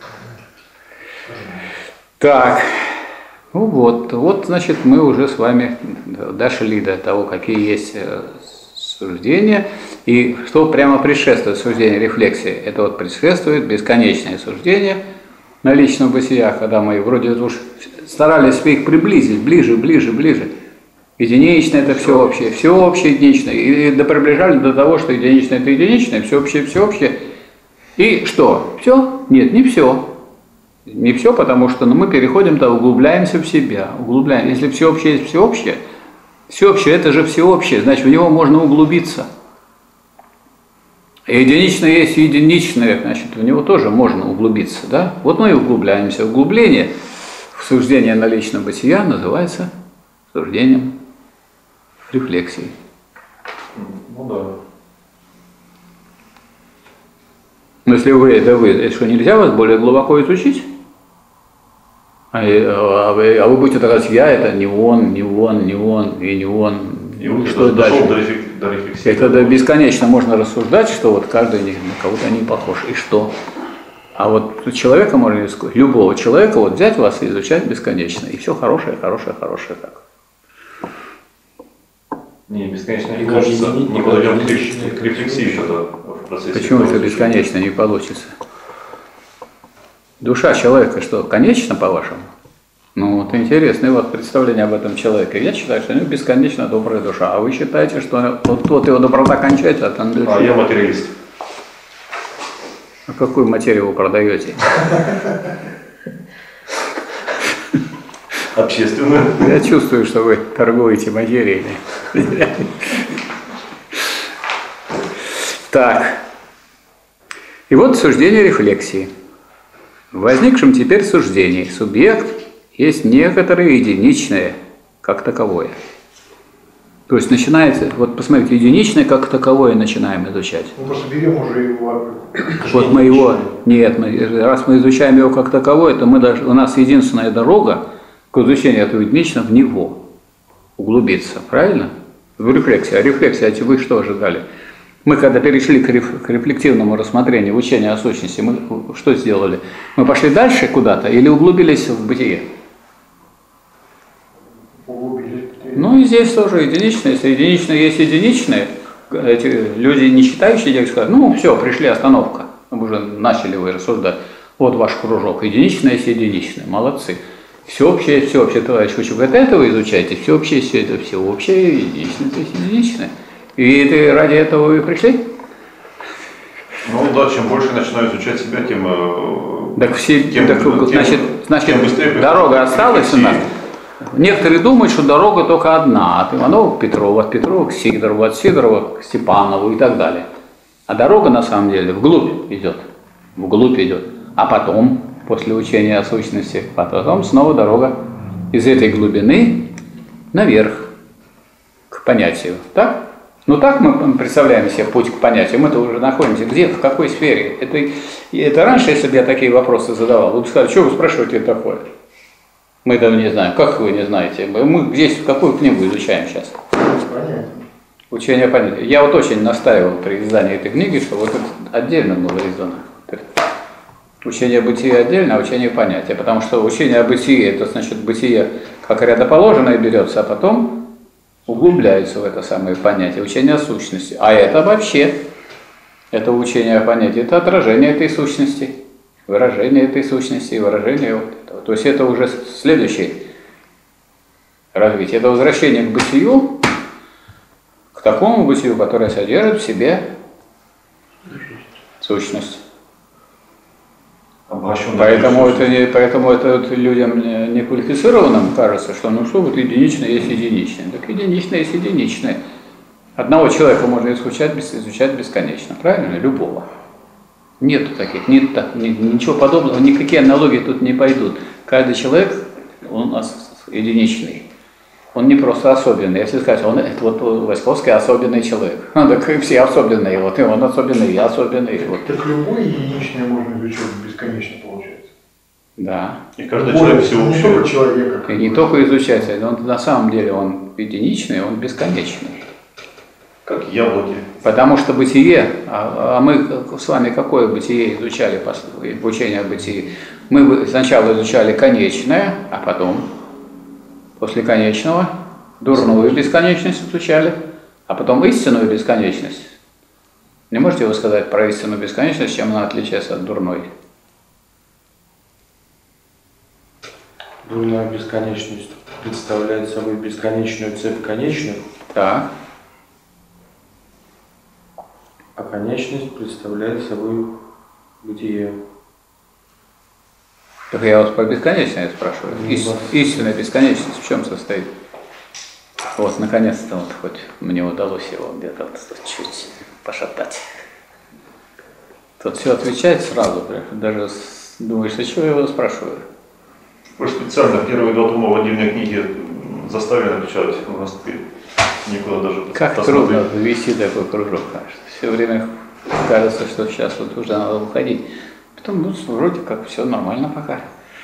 Так, ну вот, вот, значит, мы уже с вами дошли до того, какие есть э, суждения, и что прямо предшествует суждению рефлексии. Это вот предшествует бесконечное суждение наличного бытия, когда мы вроде уж старались их приблизить, ближе, ближе, ближе. Единичное это всеобщее, всеобщее единичное, и до приближали до того, что единичное это единичное, всеобщее, всеобщее. И что? Все? Нет, не все. Не все, потому что ну, мы переходим, да, углубляемся в себя. Углубляем. Если всеобщее есть всеобщее, всеобщее это же всеобщее, значит в него можно углубиться. И единичное есть единичное, значит в него тоже можно углубиться. Да? Вот мы и углубляемся. Углубление в суждение наличного бытия называется суждением рефлексии. Ну да. Но если вы, это вы, это что, нельзя вас более глубоко изучить? А, а, вы, а вы будете сказать, я это не он, не он, не он, и не он. И вот что дошел дальше? До, рефлексии, до рефлексии. Это да, бесконечно можно рассуждать, что вот каждый на кого-то не похож. И что? А вот человека можно искать, любого человека вот взять вас и изучать бесконечно. И все хорошее, хорошее, хорошее так. Не, бесконечно не И кажется. не- Мы не подойдем к, бесконечно. реф- к рефлексии что-то в процессе. Почему это изучения. бесконечно не получится? Душа человека что, конечна, по-вашему? Ну, вот интересное у вас представление об этом человеке. Я считаю, что у него бесконечно добрая душа. А вы считаете, что вот, вот его доброта кончается, а там дальше... А я материалист. А какую материю вы продаете? Общественную. Я чувствую, что вы торгуете материей. Так. И вот суждение рефлексии. В возникшем теперь суждении субъект есть некоторое единичное, как таковое. То есть начинается, вот посмотрите, единичное, как таковое начинаем изучать. Мы просто берем уже его. Вот мы его, нет, мы, раз мы изучаем его как таковое, то мы даже, у нас единственная дорога к изучению этого единичного в него, углубиться, правильно? В рефлексии. А рефлексия, а вы что ожидали? Мы когда перешли к, реф, к рефлективному рассмотрению, в учении о сущности, мы что сделали? Мы пошли дальше куда-то или углубились в бытие? Углубились. Ну и здесь тоже единичное. Если единичное есть единичное, эти люди, не считающие, денег, скажут, ну все, пришли, остановка. Мы уже начали вы рассуждать. Вот ваш кружок. Единичное есть единичное. Молодцы. Всеобщее есть всеобщее, товарищ Учу. Вот это вы изучаете. Всеобщее есть все это всеобщее, единичное есть единичное. И это, ради этого вы пришли? Ну да, чем больше начинаю изучать себя, тем, э, Так все, тем, так, тем- значит, значит тем быстрее дорога приходит осталась у нас. рефлексия. Некоторые думают, что дорога только одна, от Иванова к Петрову, от Петрова к Сидорову, от Сидорова к Степанову и так далее. А дорога на самом деле вглубь идет, вглубь идет. А потом, после учения о сущности, потом снова дорога из этой глубины наверх, к понятию. Так? Ну так мы представляем себе путь к понятию. Мы-то уже находимся где, в какой сфере. Это, это раньше, если бы я такие вопросы задавал, вы бы сказали, что вы спрашиваете такое? Мы этого не знаем. Как вы не знаете? Мы здесь какую книгу изучаем сейчас? Понятно. Учение понятия. Я вот очень настаивал при издании этой книги, что вот это отдельно было издано. Учение бытия отдельно, а учение понятия. Потому что учение о бытии, это значит бытие как рядоположенное берется, а потом углубляется в это самое понятие. Учение о сущности. А это вообще, это учение о понятии, это отражение этой сущности, выражение этой сущности и выражение вот этого. То есть это уже следующее развитие. Это возвращение к бытию, к такому бытию, которое содержит в себе сущность. Обращен Поэтому на это, не, поэтому это вот людям неквалифицированным кажется, что ну что вот единичное есть единичное. Так единичное есть единичное. Одного человека можно изучать, изучать бесконечно, правильно? Любого. Нет таких, нет, так, ни, ничего подобного, никакие аналогии тут не пойдут. Каждый человек, он у нас единичный. Он не просто особенный. Если сказать, он это вот Васьковский особенный человек. Ну, так все особенные, вот и он особенный, я особенный. Вот. Так любое единичное можно изучать бесконечно, получается. Да. И каждый Любое, человек не всеобщий. только человека. И не только изучать, он, на самом деле он единичный, он бесконечный. Как яблоки. Потому что бытие, а, а мы с вами какое бытие изучали, в учении о бытии? Мы сначала изучали конечное, а потом, после конечного, дурную бесконечность изучали, а потом истинную бесконечность. Не можете вы сказать про истинную бесконечность, чем она отличается от дурной? Дурная бесконечность представляет собой бесконечную цепь конечную, Так. а конечность представляет собой бытие. Так я вас про бесконечное спрашиваю. Ис, истинная бесконечность в чем состоит? Вот, наконец-то вот хоть мне удалось его где-то вот чуть пошатать. Тот все отвечает сразу, даже думаешь, а чего я его спрашиваю? Вы же специально первые два тома водильной книги заставили отвечать. У нас теперь никуда даже Как посмотреть. трудно вести такой кружок, конечно. Все время кажется, что сейчас вот уже надо уходить. Потом, ну, вроде как все нормально пока.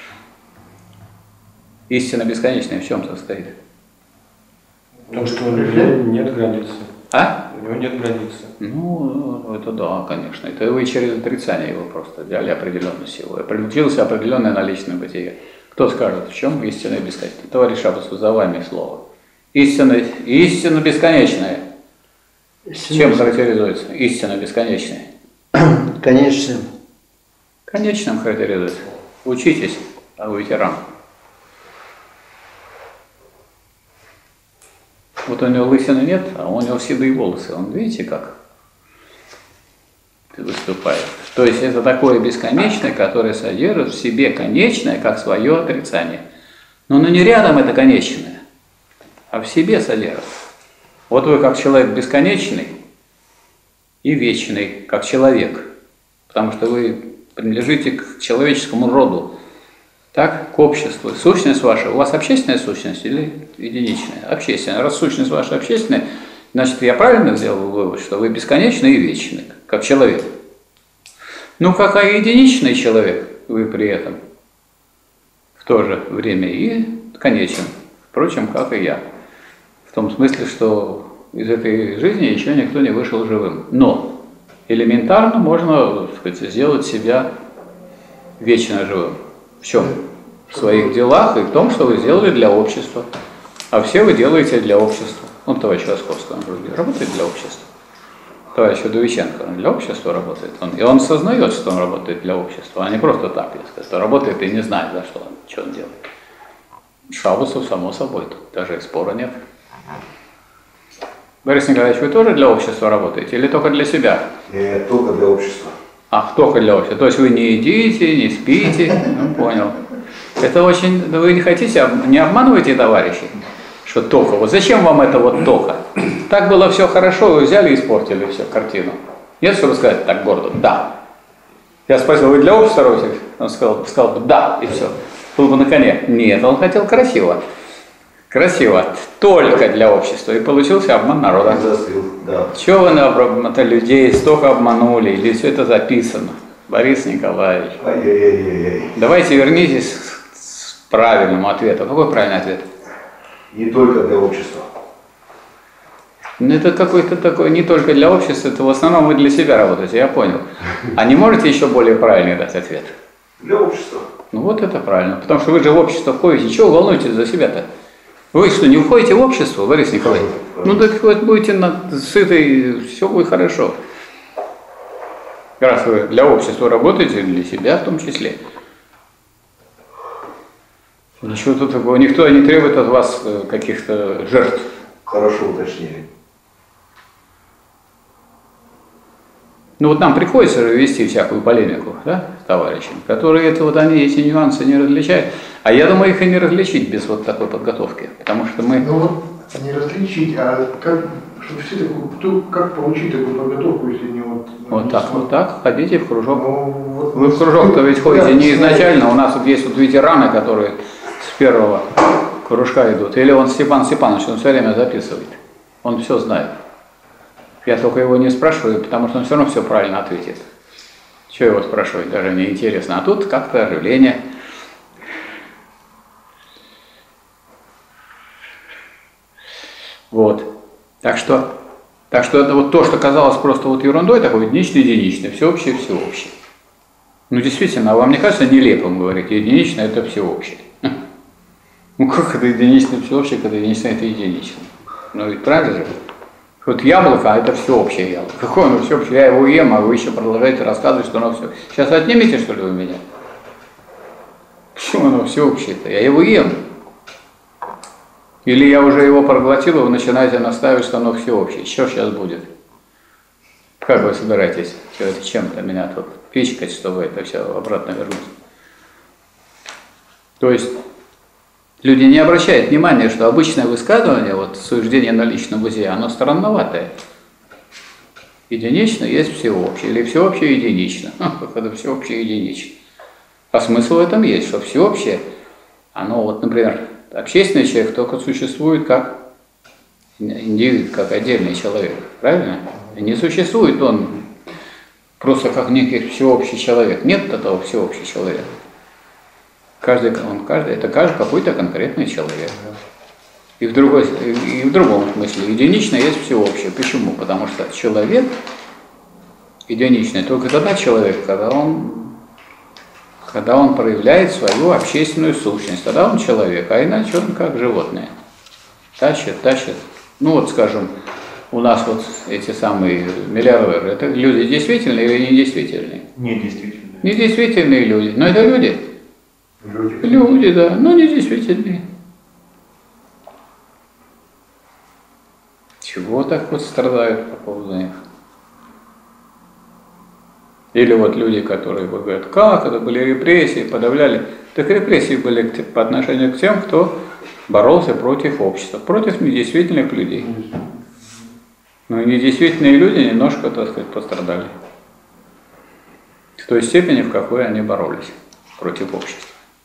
Истина бесконечная в чем состоит? Потому что у него нет границы. А? У него нет границы. Ну, это да, конечно. Это вы через отрицание его просто взяли определенность его. Получился определенное наличное бытие. Кто скажет, в чем истинная бесконечная? Товарищ Шабасов, за вами слово. Истина, истина бесконечная. Чем характеризуется истина бесконечная? Конечно. Конечным характеризуется. Учитесь, а вы ветеран. Вот у него лысины нет, а у него седые волосы. Он, видите, как выступает. То есть это такое бесконечное, которое содержит в себе конечное, как свое отрицание. Но оно не рядом это конечное, а в себе содержит. Вот вы как человек бесконечный и вечный, как человек. Потому что вы принадлежите к человеческому роду. Так, к обществу. Сущность ваша, у вас общественная сущность или единичная? Общественная. Раз сущность ваша общественная, значит, я правильно сделал вывод, что вы бесконечный и вечный, как человек. Ну, как и единичный человек, вы при этом в то же время и конечен. Впрочем, как и я. В том смысле, что из этой жизни еще никто не вышел живым. Но элементарно можно, так сказать, сделать себя вечно живым. В чем? В своих делах и в том, что вы сделали для общества. А все вы делаете для общества. Ну, товарищ Лосковский, он работает для общества. Товарищ Удовиченко, он для общества работает. Он, и он сознает, что он работает для общества, а не просто так, я скажу, что работает и не знает, за что он, что он делает. Шабасов, само собой, тут даже и спора нет. Борис Николаевич, вы тоже для общества работаете или только для себя? Нет, только для общества. Ах, только для общества. То есть вы не едите, не спите, ну понял. Это очень, вы не хотите, не обманывайте товарищей, что только. Вот зачем вам это вот только? Так было все хорошо, вы взяли и испортили всю картину. Нет, чтобы сказать так гордо, да. Я спросил, вы для общества работаете? Он сказал, сказал бы да, и все. Был бы на коне. Нет, он хотел красиво. Красиво, только для общества. И получился обман народа. Застыл, да. Чего вы на людей столько обманули, или все это записано? Борис Николаевич. Ай-яй-яй-яй. Давайте вернитесь к правильному ответу. Какой правильный ответ? Не только для общества. Ну, это какой-то такой, не только для общества, это в основном вы для себя работаете, я понял. А не можете еще более правильный дать ответ? Для общества. Ну вот это правильно, потому что вы же в общество входите. Чего вы волнуетесь за себя-то? Вы что, не входите в общество, Борис Николаевич? Ну так вот будете на, сыты, все будет хорошо. Раз вы для общества работаете, для себя в том числе. Ничего тут такого, никто не требует от вас каких-то жертв. Хорошо уточнили. Ну вот нам приходится же вести всякую полемику, да, с товарищами, которые это вот они эти нюансы не различают. А я думаю, их и не различить без вот такой подготовки, потому что мы... Ну вот не различить, а как, чтобы все такую, кто, как получить такую подготовку, если не вот... Вот не так, смотрит? вот так, ходите в кружок. Ну, вот, Вы в кружок-то ведь ходите да, не изначально, у нас вот есть вот ветераны, которые с первого кружка идут, или он Степан Степанович, он все время записывает, он все знает. Я только его не спрашиваю, потому что он все равно все правильно ответит. Что его спрашивать, даже мне интересно. А тут как-то оживление. Вот. Так что, так что это вот то, что казалось просто вот ерундой, такой единичный-единичный, всеобщее, всеобщее. Ну действительно, а вам не кажется нелепым говорить, единичное это всеобщее? Ну как это единичное всеобщее, когда единичное это единичное? Ну ведь правильно же? Вот яблоко, а это всеобщее яблоко. Какое оно всеобщее? Я его ем, а вы еще продолжаете рассказывать, что оно все. Сейчас отнимите, что ли, у меня? Почему оно всеобщее-то? Я его ем. Или я уже его проглотил, и вы начинаете наставить, что оно всеобщее. Что сейчас будет? Как вы собираетесь чем-то меня тут пичкать, чтобы это все обратно вернуть? То есть люди не обращают внимания, что обычное высказывание, вот суждение на личном бытие, оно странноватое. Единично есть всеобщее, или всеобщее единично. Это всеобщее единично. А смысл в этом есть, что всеобщее, оно вот, например, общественный человек только существует как индивид, как отдельный человек, правильно? И не существует он просто как некий всеобщий человек. Нет этого всеобщего человека. Каждый, он, каждый, это каждый какой-то конкретный человек. И в, другой, и в другом смысле единично есть всеобщее. Почему? Потому что человек единичный только тогда человек, когда он, когда он проявляет свою общественную сущность. Тогда он человек, а иначе он как животное. Тащит, тащит. Ну вот, скажем, у нас вот эти самые миллиардеры, это люди действительные или недействительные? Недействительные. Недействительные люди. Но это люди. Люди. Люди, да, но недействительные. Чего так вот страдают по поводу них? Или вот люди, которые вот говорят, как это были репрессии, подавляли. Так репрессии были по отношению к тем, кто боролся против общества, против недействительных людей. Но и недействительные люди немножко, так сказать, пострадали. В той степени, в какой они боролись против общества.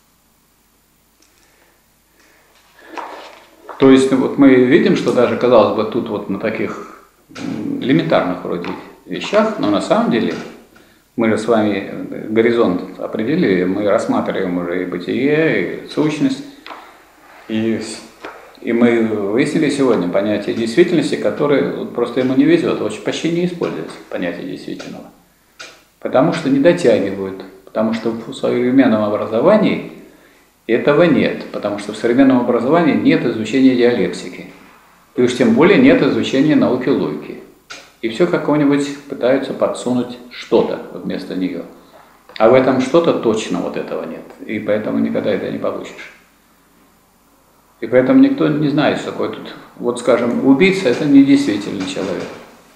То есть вот мы видим, что даже, казалось бы, тут вот на таких элементарных вроде вещах, но на самом деле мы же с вами горизонт определили, мы рассматриваем уже и бытие, и сущность, и, и мы выяснили сегодня понятие действительности, которое просто ему не везет, очень почти не используется понятие действительного, потому что не дотягивают, потому что в современном образовании этого нет, потому что в современном образовании нет изучения диалектики. И уж тем более нет изучения науки логики. И все какого-нибудь пытаются подсунуть что-то вместо нее. А в этом что-то точно вот этого нет. И поэтому никогда это не получишь. И поэтому никто не знает, что такое тут. Вот скажем, убийца – это недействительный человек.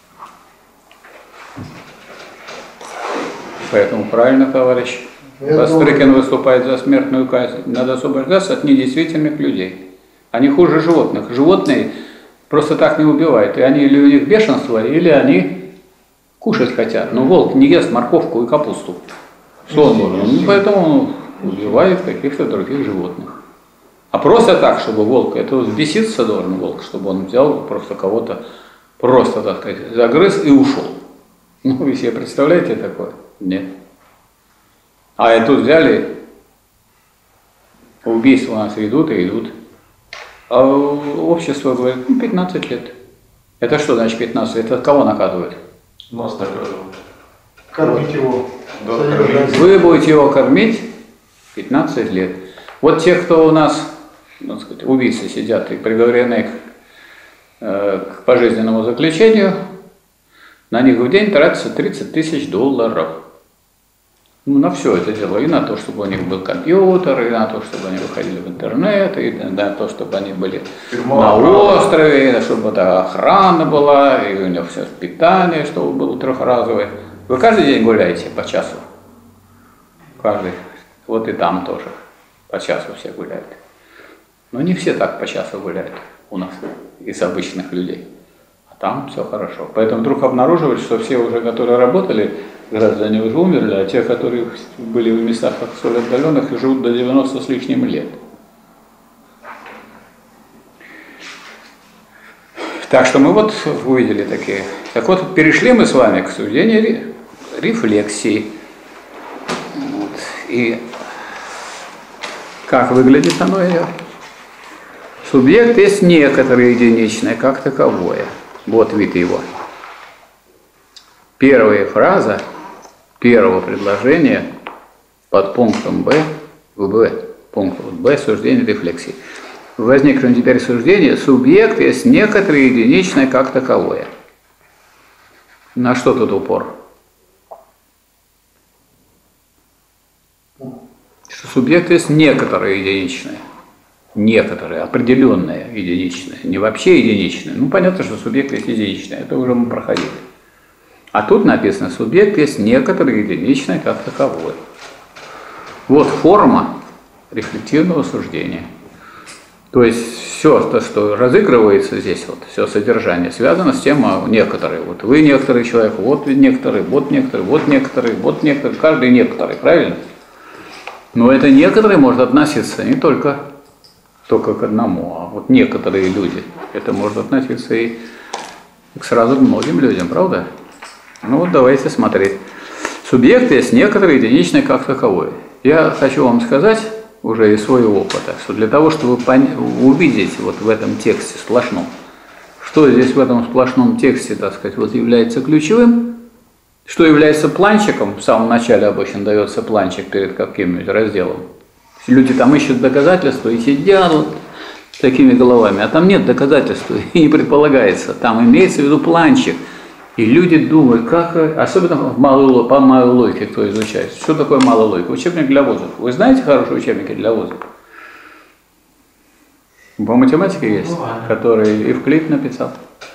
Поэтому правильно, товарищ Бастрыкин выступает за смертную казнь. Надо освобождаться от недействительных людей. Они хуже животных. Животные просто так не убивают. И они или у них бешенство, или они кушать хотят. Но волк не ест морковку и капусту. Что он должен? Ну, поэтому он убивает каких-то других животных. А просто так, чтобы волк, это взбеситься должен волк, чтобы он взял просто кого-то, просто, так сказать, загрыз и ушел. Ну, вы себе представляете такое? Нет. А и тут взяли, убийства у нас идут и идут. А общество говорит, ну, пятнадцать лет. Это что значит пятнадцать лет? Это кого наказывают? Нас наказывают. Кормить его. Да, кормить. Вы будете его кормить пятнадцать лет. Вот те, кто у нас, так сказать, убийцы сидят и приговорены к, э, к пожизненному заключению, на них в день тратится тридцать тысяч долларов. Ну, на все это дело, и на то, чтобы у них был компьютер, и на то, чтобы они выходили в интернет, и на то, чтобы они были на острове, и чтобы это охрана была, и у них все питание, чтобы было трехразовое. Вы каждый день гуляете по часу? Каждый. Вот и там тоже по часу все гуляют. Но не все так по часу гуляют у нас, из обычных людей. А там все хорошо. Поэтому вдруг обнаруживают, что все уже, которые работали, граждане уже умерли, а те, которые были в местах столь отдаленных, живут до девяноста с лишним лет. Так что мы вот увидели такие. Так вот, перешли мы с вами к суждению рефлексии. Вот. И как выглядит оно ее? Субъект есть некоторое единичное, как таковое. Вот вид его. Первая фраза первого предложения под пунктом Б, в Б, пункт Б, суждение рефлексии. В возникшем теперь суждении субъект есть некоторое единичное, как таковое. На что тут упор? Что субъект есть некоторое единичное. Некоторое, определенное единичное. Не вообще единичное. Ну, понятно, что субъект есть единичное. Это уже мы проходили. А тут написано, субъект есть некоторое единичное, как таковое. Вот форма рефлективного суждения. То есть все, то, что разыгрывается здесь, вот, все содержание, связано с тем, а некоторые. Вот вы некоторый человек, вот некоторые, вот некоторые, вот некоторые, вот некоторые, каждый некоторый, правильно? Но это некоторые может относиться не только, только к одному, а вот некоторые люди. Это может относиться и к сразу к многим людям, правда? Ну вот давайте смотреть. Субъект есть некоторый единичный как таковой. Я хочу вам сказать уже из своего опыта, что для того, чтобы пон- увидеть вот в этом тексте сплошном, что здесь в этом сплошном тексте, так сказать, вот является ключевым, что является планчиком, в самом начале обычно дается планчик перед каким-нибудь разделом. Люди там ищут доказательства и сидят вот такими головами, а там нет доказательств и не предполагается, там имеется в виду планчик. И люди думают, как, особенно в малой, по малой логике, кто изучает, что такое малая логика? Учебник для вузов. Вы знаете хорошие учебники для вузов? По математике есть, который Евклид написал.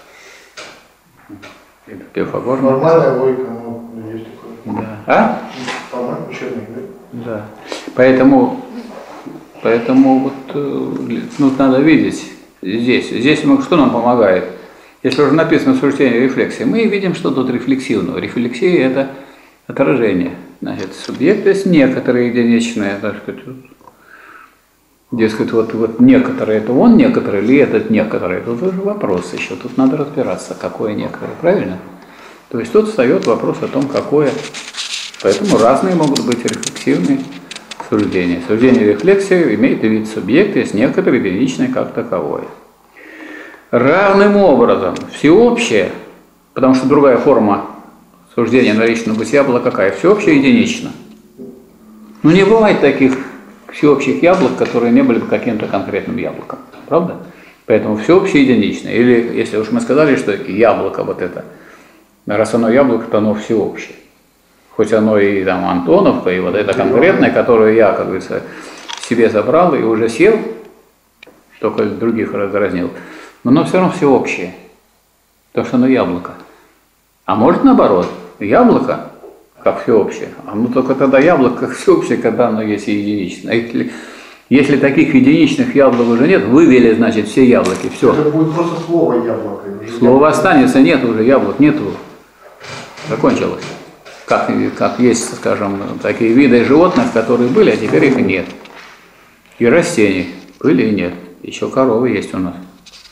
И Пифагор написал. Нормальная логика, ну, есть такое. Да. А? Нормальный учебник, да? Да. Поэтому, поэтому вот, ну, надо видеть здесь. Здесь что нам помогает? Если уже написано суждение рефлексии, мы видим, что тут рефлексивного. Рефлексия – это отражение. Значит, субъект есть некоторые единичные, так сказать, дескать, вот, вот некоторые – это он некоторый или этот некоторый? Тут уже вопрос еще, тут надо разбираться, какое некоторое, правильно? То есть тут встает вопрос о том, какое. Поэтому разные могут быть рефлексивные суждения. Суждение рефлексии имеет вид субъекта есть некоторый единичный как таковой. Равным образом, всеобщее, потому что другая форма суждения наличного бытия была какая? Всеобщее единично. Но не бывает таких всеобщих яблок, которые не были бы каким-то конкретным яблоком. Правда? Поэтому всеобщее единично. Или, если уж мы сказали, что яблоко вот это, раз оно яблоко, то оно всеобщее. Хоть оно и там Антоновка, и вот это конкретное, которое я, как говорится, себе забрал и уже съел, только других раздразнил. Но оно все равно всеобщее, потому что оно яблоко. А может наоборот, яблоко как всеобщее, а ну только тогда яблоко как всеобщее, когда оно есть и единичное. Если, если таких единичных яблок уже нет, вывели, значит, все яблоки, все. Это будет просто слово яблоко. Слово останется, нет уже яблок, нету, закончилось. Как, как есть, скажем, такие виды животных, которые были, а теперь их нет. И растений были и нет. Еще коровы есть у нас.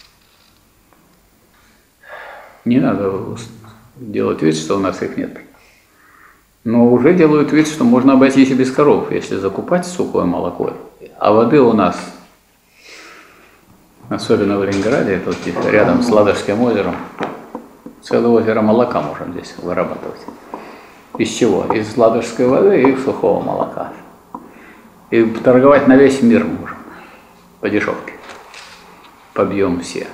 Не надо делать вид, что у нас их нет. Но уже делают вид, что можно обойтись и без коров, если закупать сухое молоко. А воды у нас, особенно в Ленинграде, тут рядом с Ладожским озером, целое озеро молока можем здесь вырабатывать. Из чего? Из ладожской воды и сухого молока. И торговать на весь мир можем. По дешевке. Побьем все.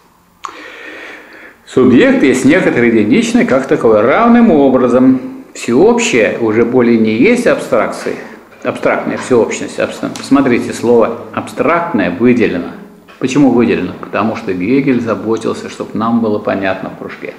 Субъект есть некоторый единичный, как таковой. Равным образом всеобщее уже более не есть абстракции, абстрактная всеобщность. Посмотрите, слово абстрактное выделено. Почему выделено? Потому что Гегель заботился, чтобы нам было понятно в кружке.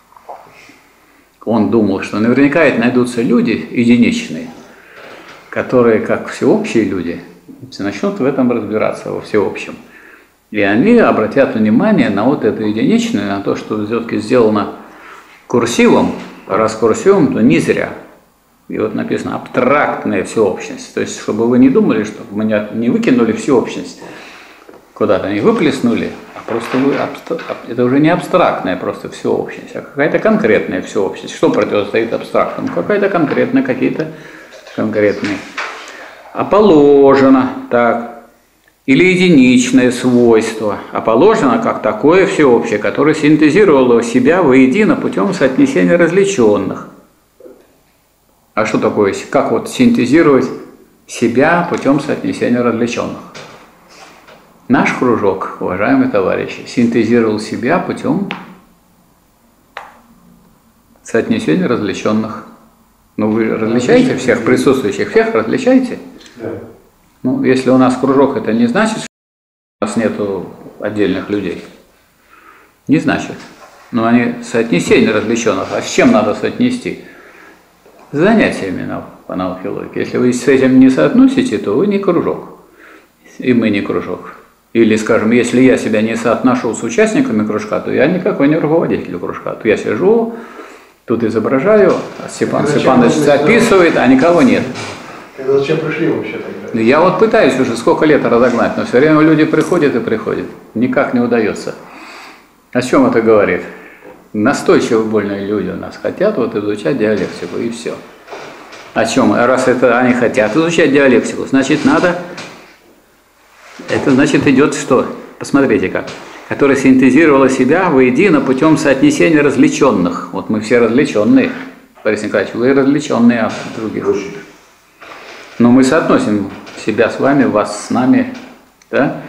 Он думал, что наверняка это найдутся люди единичные, которые, как всеобщие люди, начнут в этом разбираться, во всеобщем. И они обратят внимание на вот это единичное, на то, что все-таки сделано курсивом, раз курсивом, то не зря. И вот написано абстрактная всеобщность. То есть, чтобы вы не думали, что мы не выкинули всеобщность куда-то, не выплеснули, а просто вы, это уже не абстрактная просто всеобщность, а какая-то конкретная всеобщность. Что противостоит абстрактному? Какая-то конкретная, какие-то конкретные. А положено так. Или единичное свойство, а положено как такое всеобщее, которое синтезировало себя воедино путем соотнесения различенных. А что такое? Как вот синтезировать себя путем соотнесения различенных? Наш кружок, уважаемые товарищи, синтезировал себя путем соотнесения различенных. Ну вы различаете всех присутствующих? Всех различаете? Да. Ну, если у нас кружок, это не значит, что у нас нету отдельных людей. Не значит. Но они соотнесение различенных. А с чем надо соотнести? С занятиями по науке логики. Если вы с этим не соотносите, то вы не кружок. и мы не кружок. Или, скажем, если я себя не соотношу с участниками кружка, то я никакой не руководитель кружка. То я сижу, тут изображаю, а Степан Степанович записывает, а никого нет. Когда зачем пришли вообще тогда? Я вот пытаюсь уже сколько лет разогнать, но все время люди приходят и приходят. Никак не удается. О чем это говорит? Настойчиво больные люди у нас хотят вот изучать диалектику, и все. О чем? Раз это они хотят изучать диалектику, значит надо... Это значит идет что? Посмотрите как. Которая синтезировала себя воедино путем соотнесения различенных. Вот мы все различенные. Борис Николаевич, вы различенные от других. Но мы соотносим себя с вами, вас с нами. Да?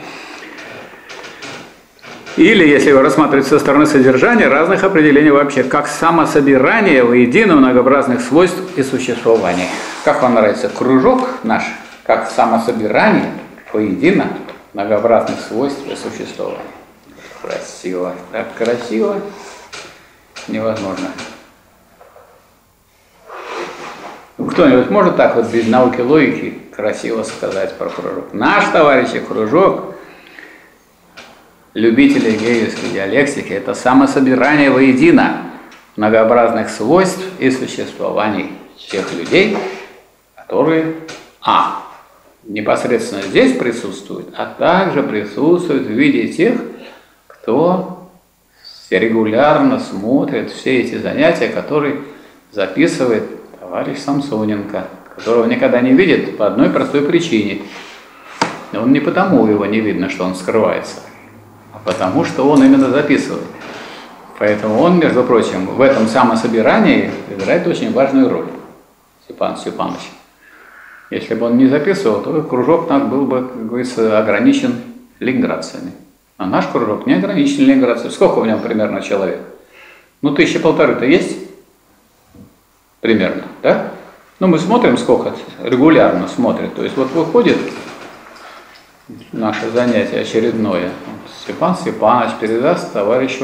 Или, если вы рассматриваете со стороны содержания, разных определений вообще, как самособирание воедино многообразных свойств и существования. Как вам нравится кружок наш, как самособирание воедино многообразных свойств и существования. Красиво, так красиво, невозможно. Кто-нибудь может так вот без науки логики красиво сказать про кружок? Наш, товарищи, кружок любителей гегельской диалектики — это самособирание воедино многообразных свойств и существований тех людей, которые а. непосредственно здесь присутствуют, а также присутствуют в виде тех, кто регулярно смотрит все эти занятия, которые записывает товарищ Самсоненко, которого никогда не видит по одной простой причине. Он не потому его не видно, что он скрывается, а потому что он именно записывает. Поэтому он, между прочим, в этом самособирании играет очень важную роль, Степан Степанович. Если бы он не записывал, то кружок наш был бы, как говорится, ограничен ленинградцами. А наш кружок не ограничен ленинградцами. Сколько в нем примерно человек? Ну, тысячи полторы-то есть? Примерно, да? Ну, мы смотрим, сколько регулярно смотрят. То есть вот выходит наше занятие очередное. Вот Степан Степанович передаст товарищу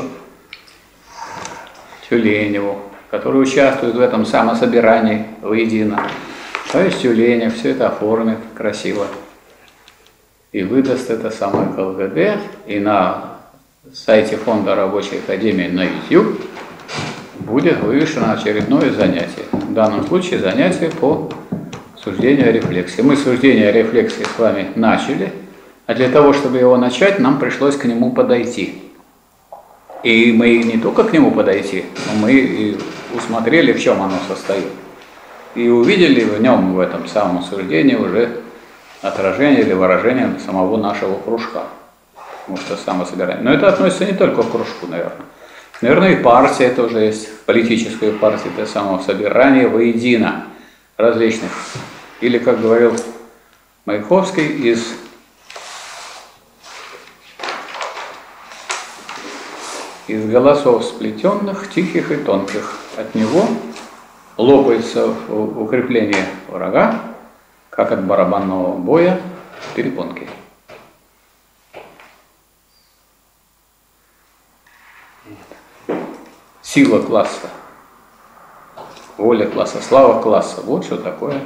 Тюленеву, который участвует в этом самособирании воедино. Товарищ Тюленев все это оформит красиво и выдаст это самое КЛГД, и на сайте Фонда Рабочей Академии на YouTube будет вывешено очередное занятие. В данном случае занятие по суждению о рефлексии. Мы суждение о рефлексии с вами начали, а для того, чтобы его начать, нам пришлось к нему подойти. И мы не только к нему подойти, но мы и усмотрели, в чем оно состоит. И увидели в нем, в этом самом суждении, уже отражение или выражение самого нашего кружка. Потому что самособирание. Но это относится не только к кружку, наверное. Наверное, и партия тоже есть. Политическая партия — это самособирание воедино различных. Или, как говорил Маяковский, из из голосов сплетенных, тихих и тонких. От него лопается укрепление врага, как от барабанного боя перепонки. Сила класса, воля класса, слава класса. Вот что такое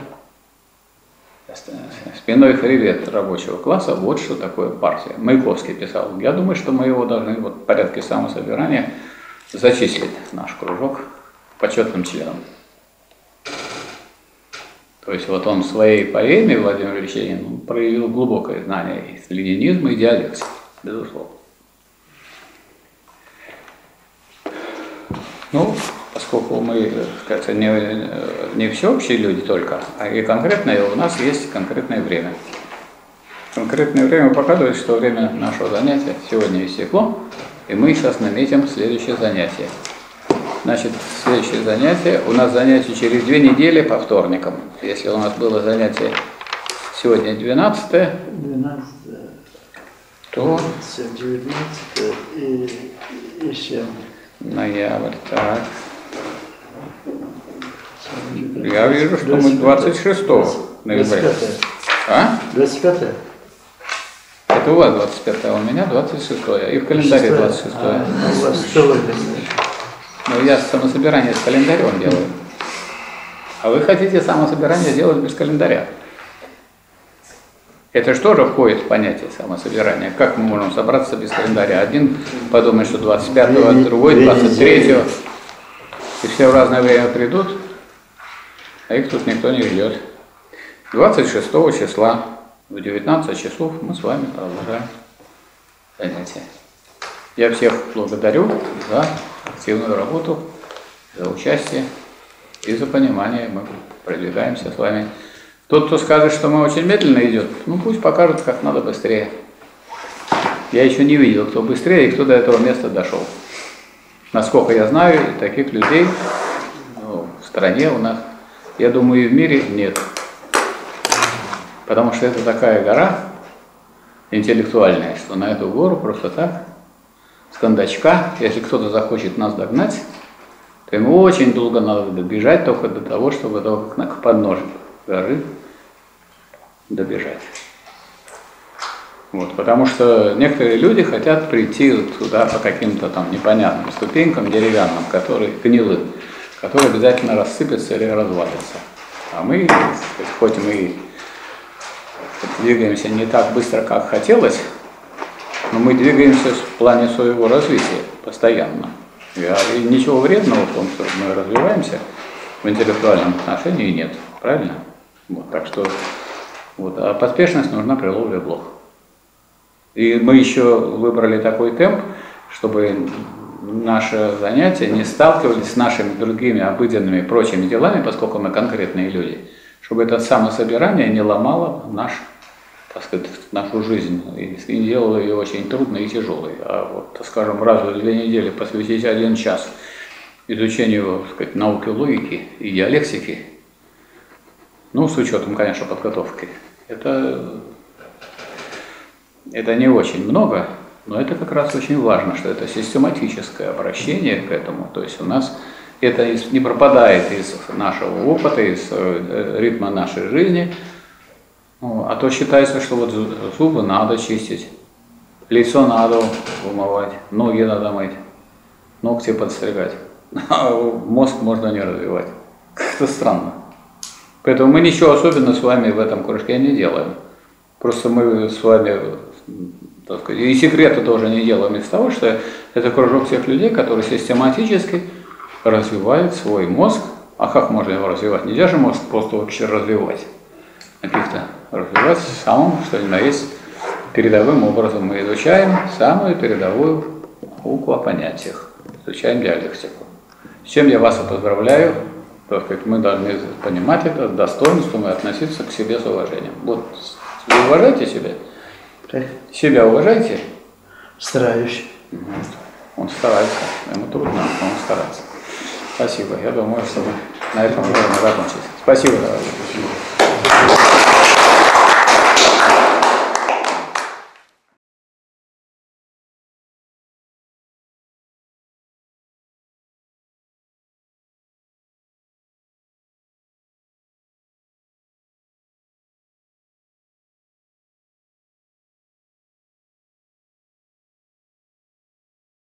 спиной хребет рабочего класса, вот что такое партия. Маяковский писал. Я думаю, что мы его должны вот в порядке самособирания зачислить, наш кружок, почетным членом. То есть вот он в своей поэме, Владимир Ильич Ленин, проявил глубокое знание и ленинизма, и диалектики, безусловно. Ну, поскольку мы, как сказать, не, не всеобщие люди только, а и конкретное, у нас есть конкретное время. Конкретное время показывает, что время нашего занятия сегодня истекло, и мы сейчас наметим следующее занятие. Значит, следующее занятие, у нас занятие через две недели по вторникам. Если у нас было занятие сегодня двенадцатое, двенадцатое, то девятнадцатое и еще ноябрь, так. Я вижу, что мы двадцать шестого ноября. А? двадцать пятое. Это у вас двадцать пятое, а у меня двадцать шестое. И в календаре двадцать шестое. А, у вас сегодня. Но я самособирание с календарем делаю. А вы хотите самособирание делать без календаря. Это же тоже входит в понятие самособирания. Как мы можем собраться без календаря? Один подумает, что двадцать пятого, другой двадцать третьего. И все в разное время придут, а их тут никто не ждет. двадцать шестого числа в девятнадцать часов мы с вами продолжаем занятия. Я всех благодарю за активную работу, за участие и за понимание. Мы продвигаемся с вами. Тот, кто скажет, что мы очень медленно идет, ну пусть покажут, как надо быстрее. Я еще не видел, кто быстрее и кто до этого места дошел. Насколько я знаю, таких людей ну, в стране у нас, я думаю, и в мире нет. Потому что это такая гора интеллектуальная, что на эту гору просто так, с кондачка, если кто-то захочет нас догнать, то ему очень долго надо добежать только до того, чтобы до, к подножию горы добежать. Вот, потому что некоторые люди хотят прийти туда по каким-то там непонятным ступенькам деревянным, которые гнилым, которые обязательно рассыпятся или развалятся. А мы, хоть мы двигаемся не так быстро, как хотелось, но мы двигаемся в плане своего развития постоянно. И ничего вредного в том, что мы развиваемся в интеллектуальном отношении, нет. Правильно? Вот, так что вот, а поспешность нужна при ловле блох. И мы еще выбрали такой темп, чтобы наши занятия не сталкивались с нашими другими обыденными прочими делами, поскольку мы конкретные люди, чтобы это самособирание не ломало наш, так сказать, нашу жизнь и не делало ее очень трудной и тяжелой. А вот, скажем, раз в две недели посвятить один час изучению, так сказать, науки логики и диалектики, ну, с учетом, конечно, подготовки, это, это не очень много, но это как раз очень важно, что это систематическое обращение к этому. То есть у нас это не пропадает из нашего опыта, из ритма нашей жизни, а то считается, что вот зубы надо чистить, лицо надо умывать, ноги надо мыть, ногти подстригать, а мозг можно не развивать. Как-то странно. Поэтому мы ничего особенного с вами в этом кружке не делаем. Просто мы с вами, так сказать, и секрета тоже не делаем из того, что это кружок тех людей, которые систематически развивают свой мозг. А как можно его развивать? Нельзя же мозг просто вообще развивать. Каких-то развивать самым, что ни на есть, передовым образом. Мы изучаем самую передовую науку о понятиях. Изучаем диалектику. С чем я вас и поздравляю. Так сказать, мы должны понимать это с достоинством и относиться к себе с уважением. Вот вы уважаете себя? Так. Себя уважаете? Стараюсь. Он старается. Ему трудно, но он старается. Спасибо. Я думаю, что мы на этом можно закончить. Спасибо, дорогие.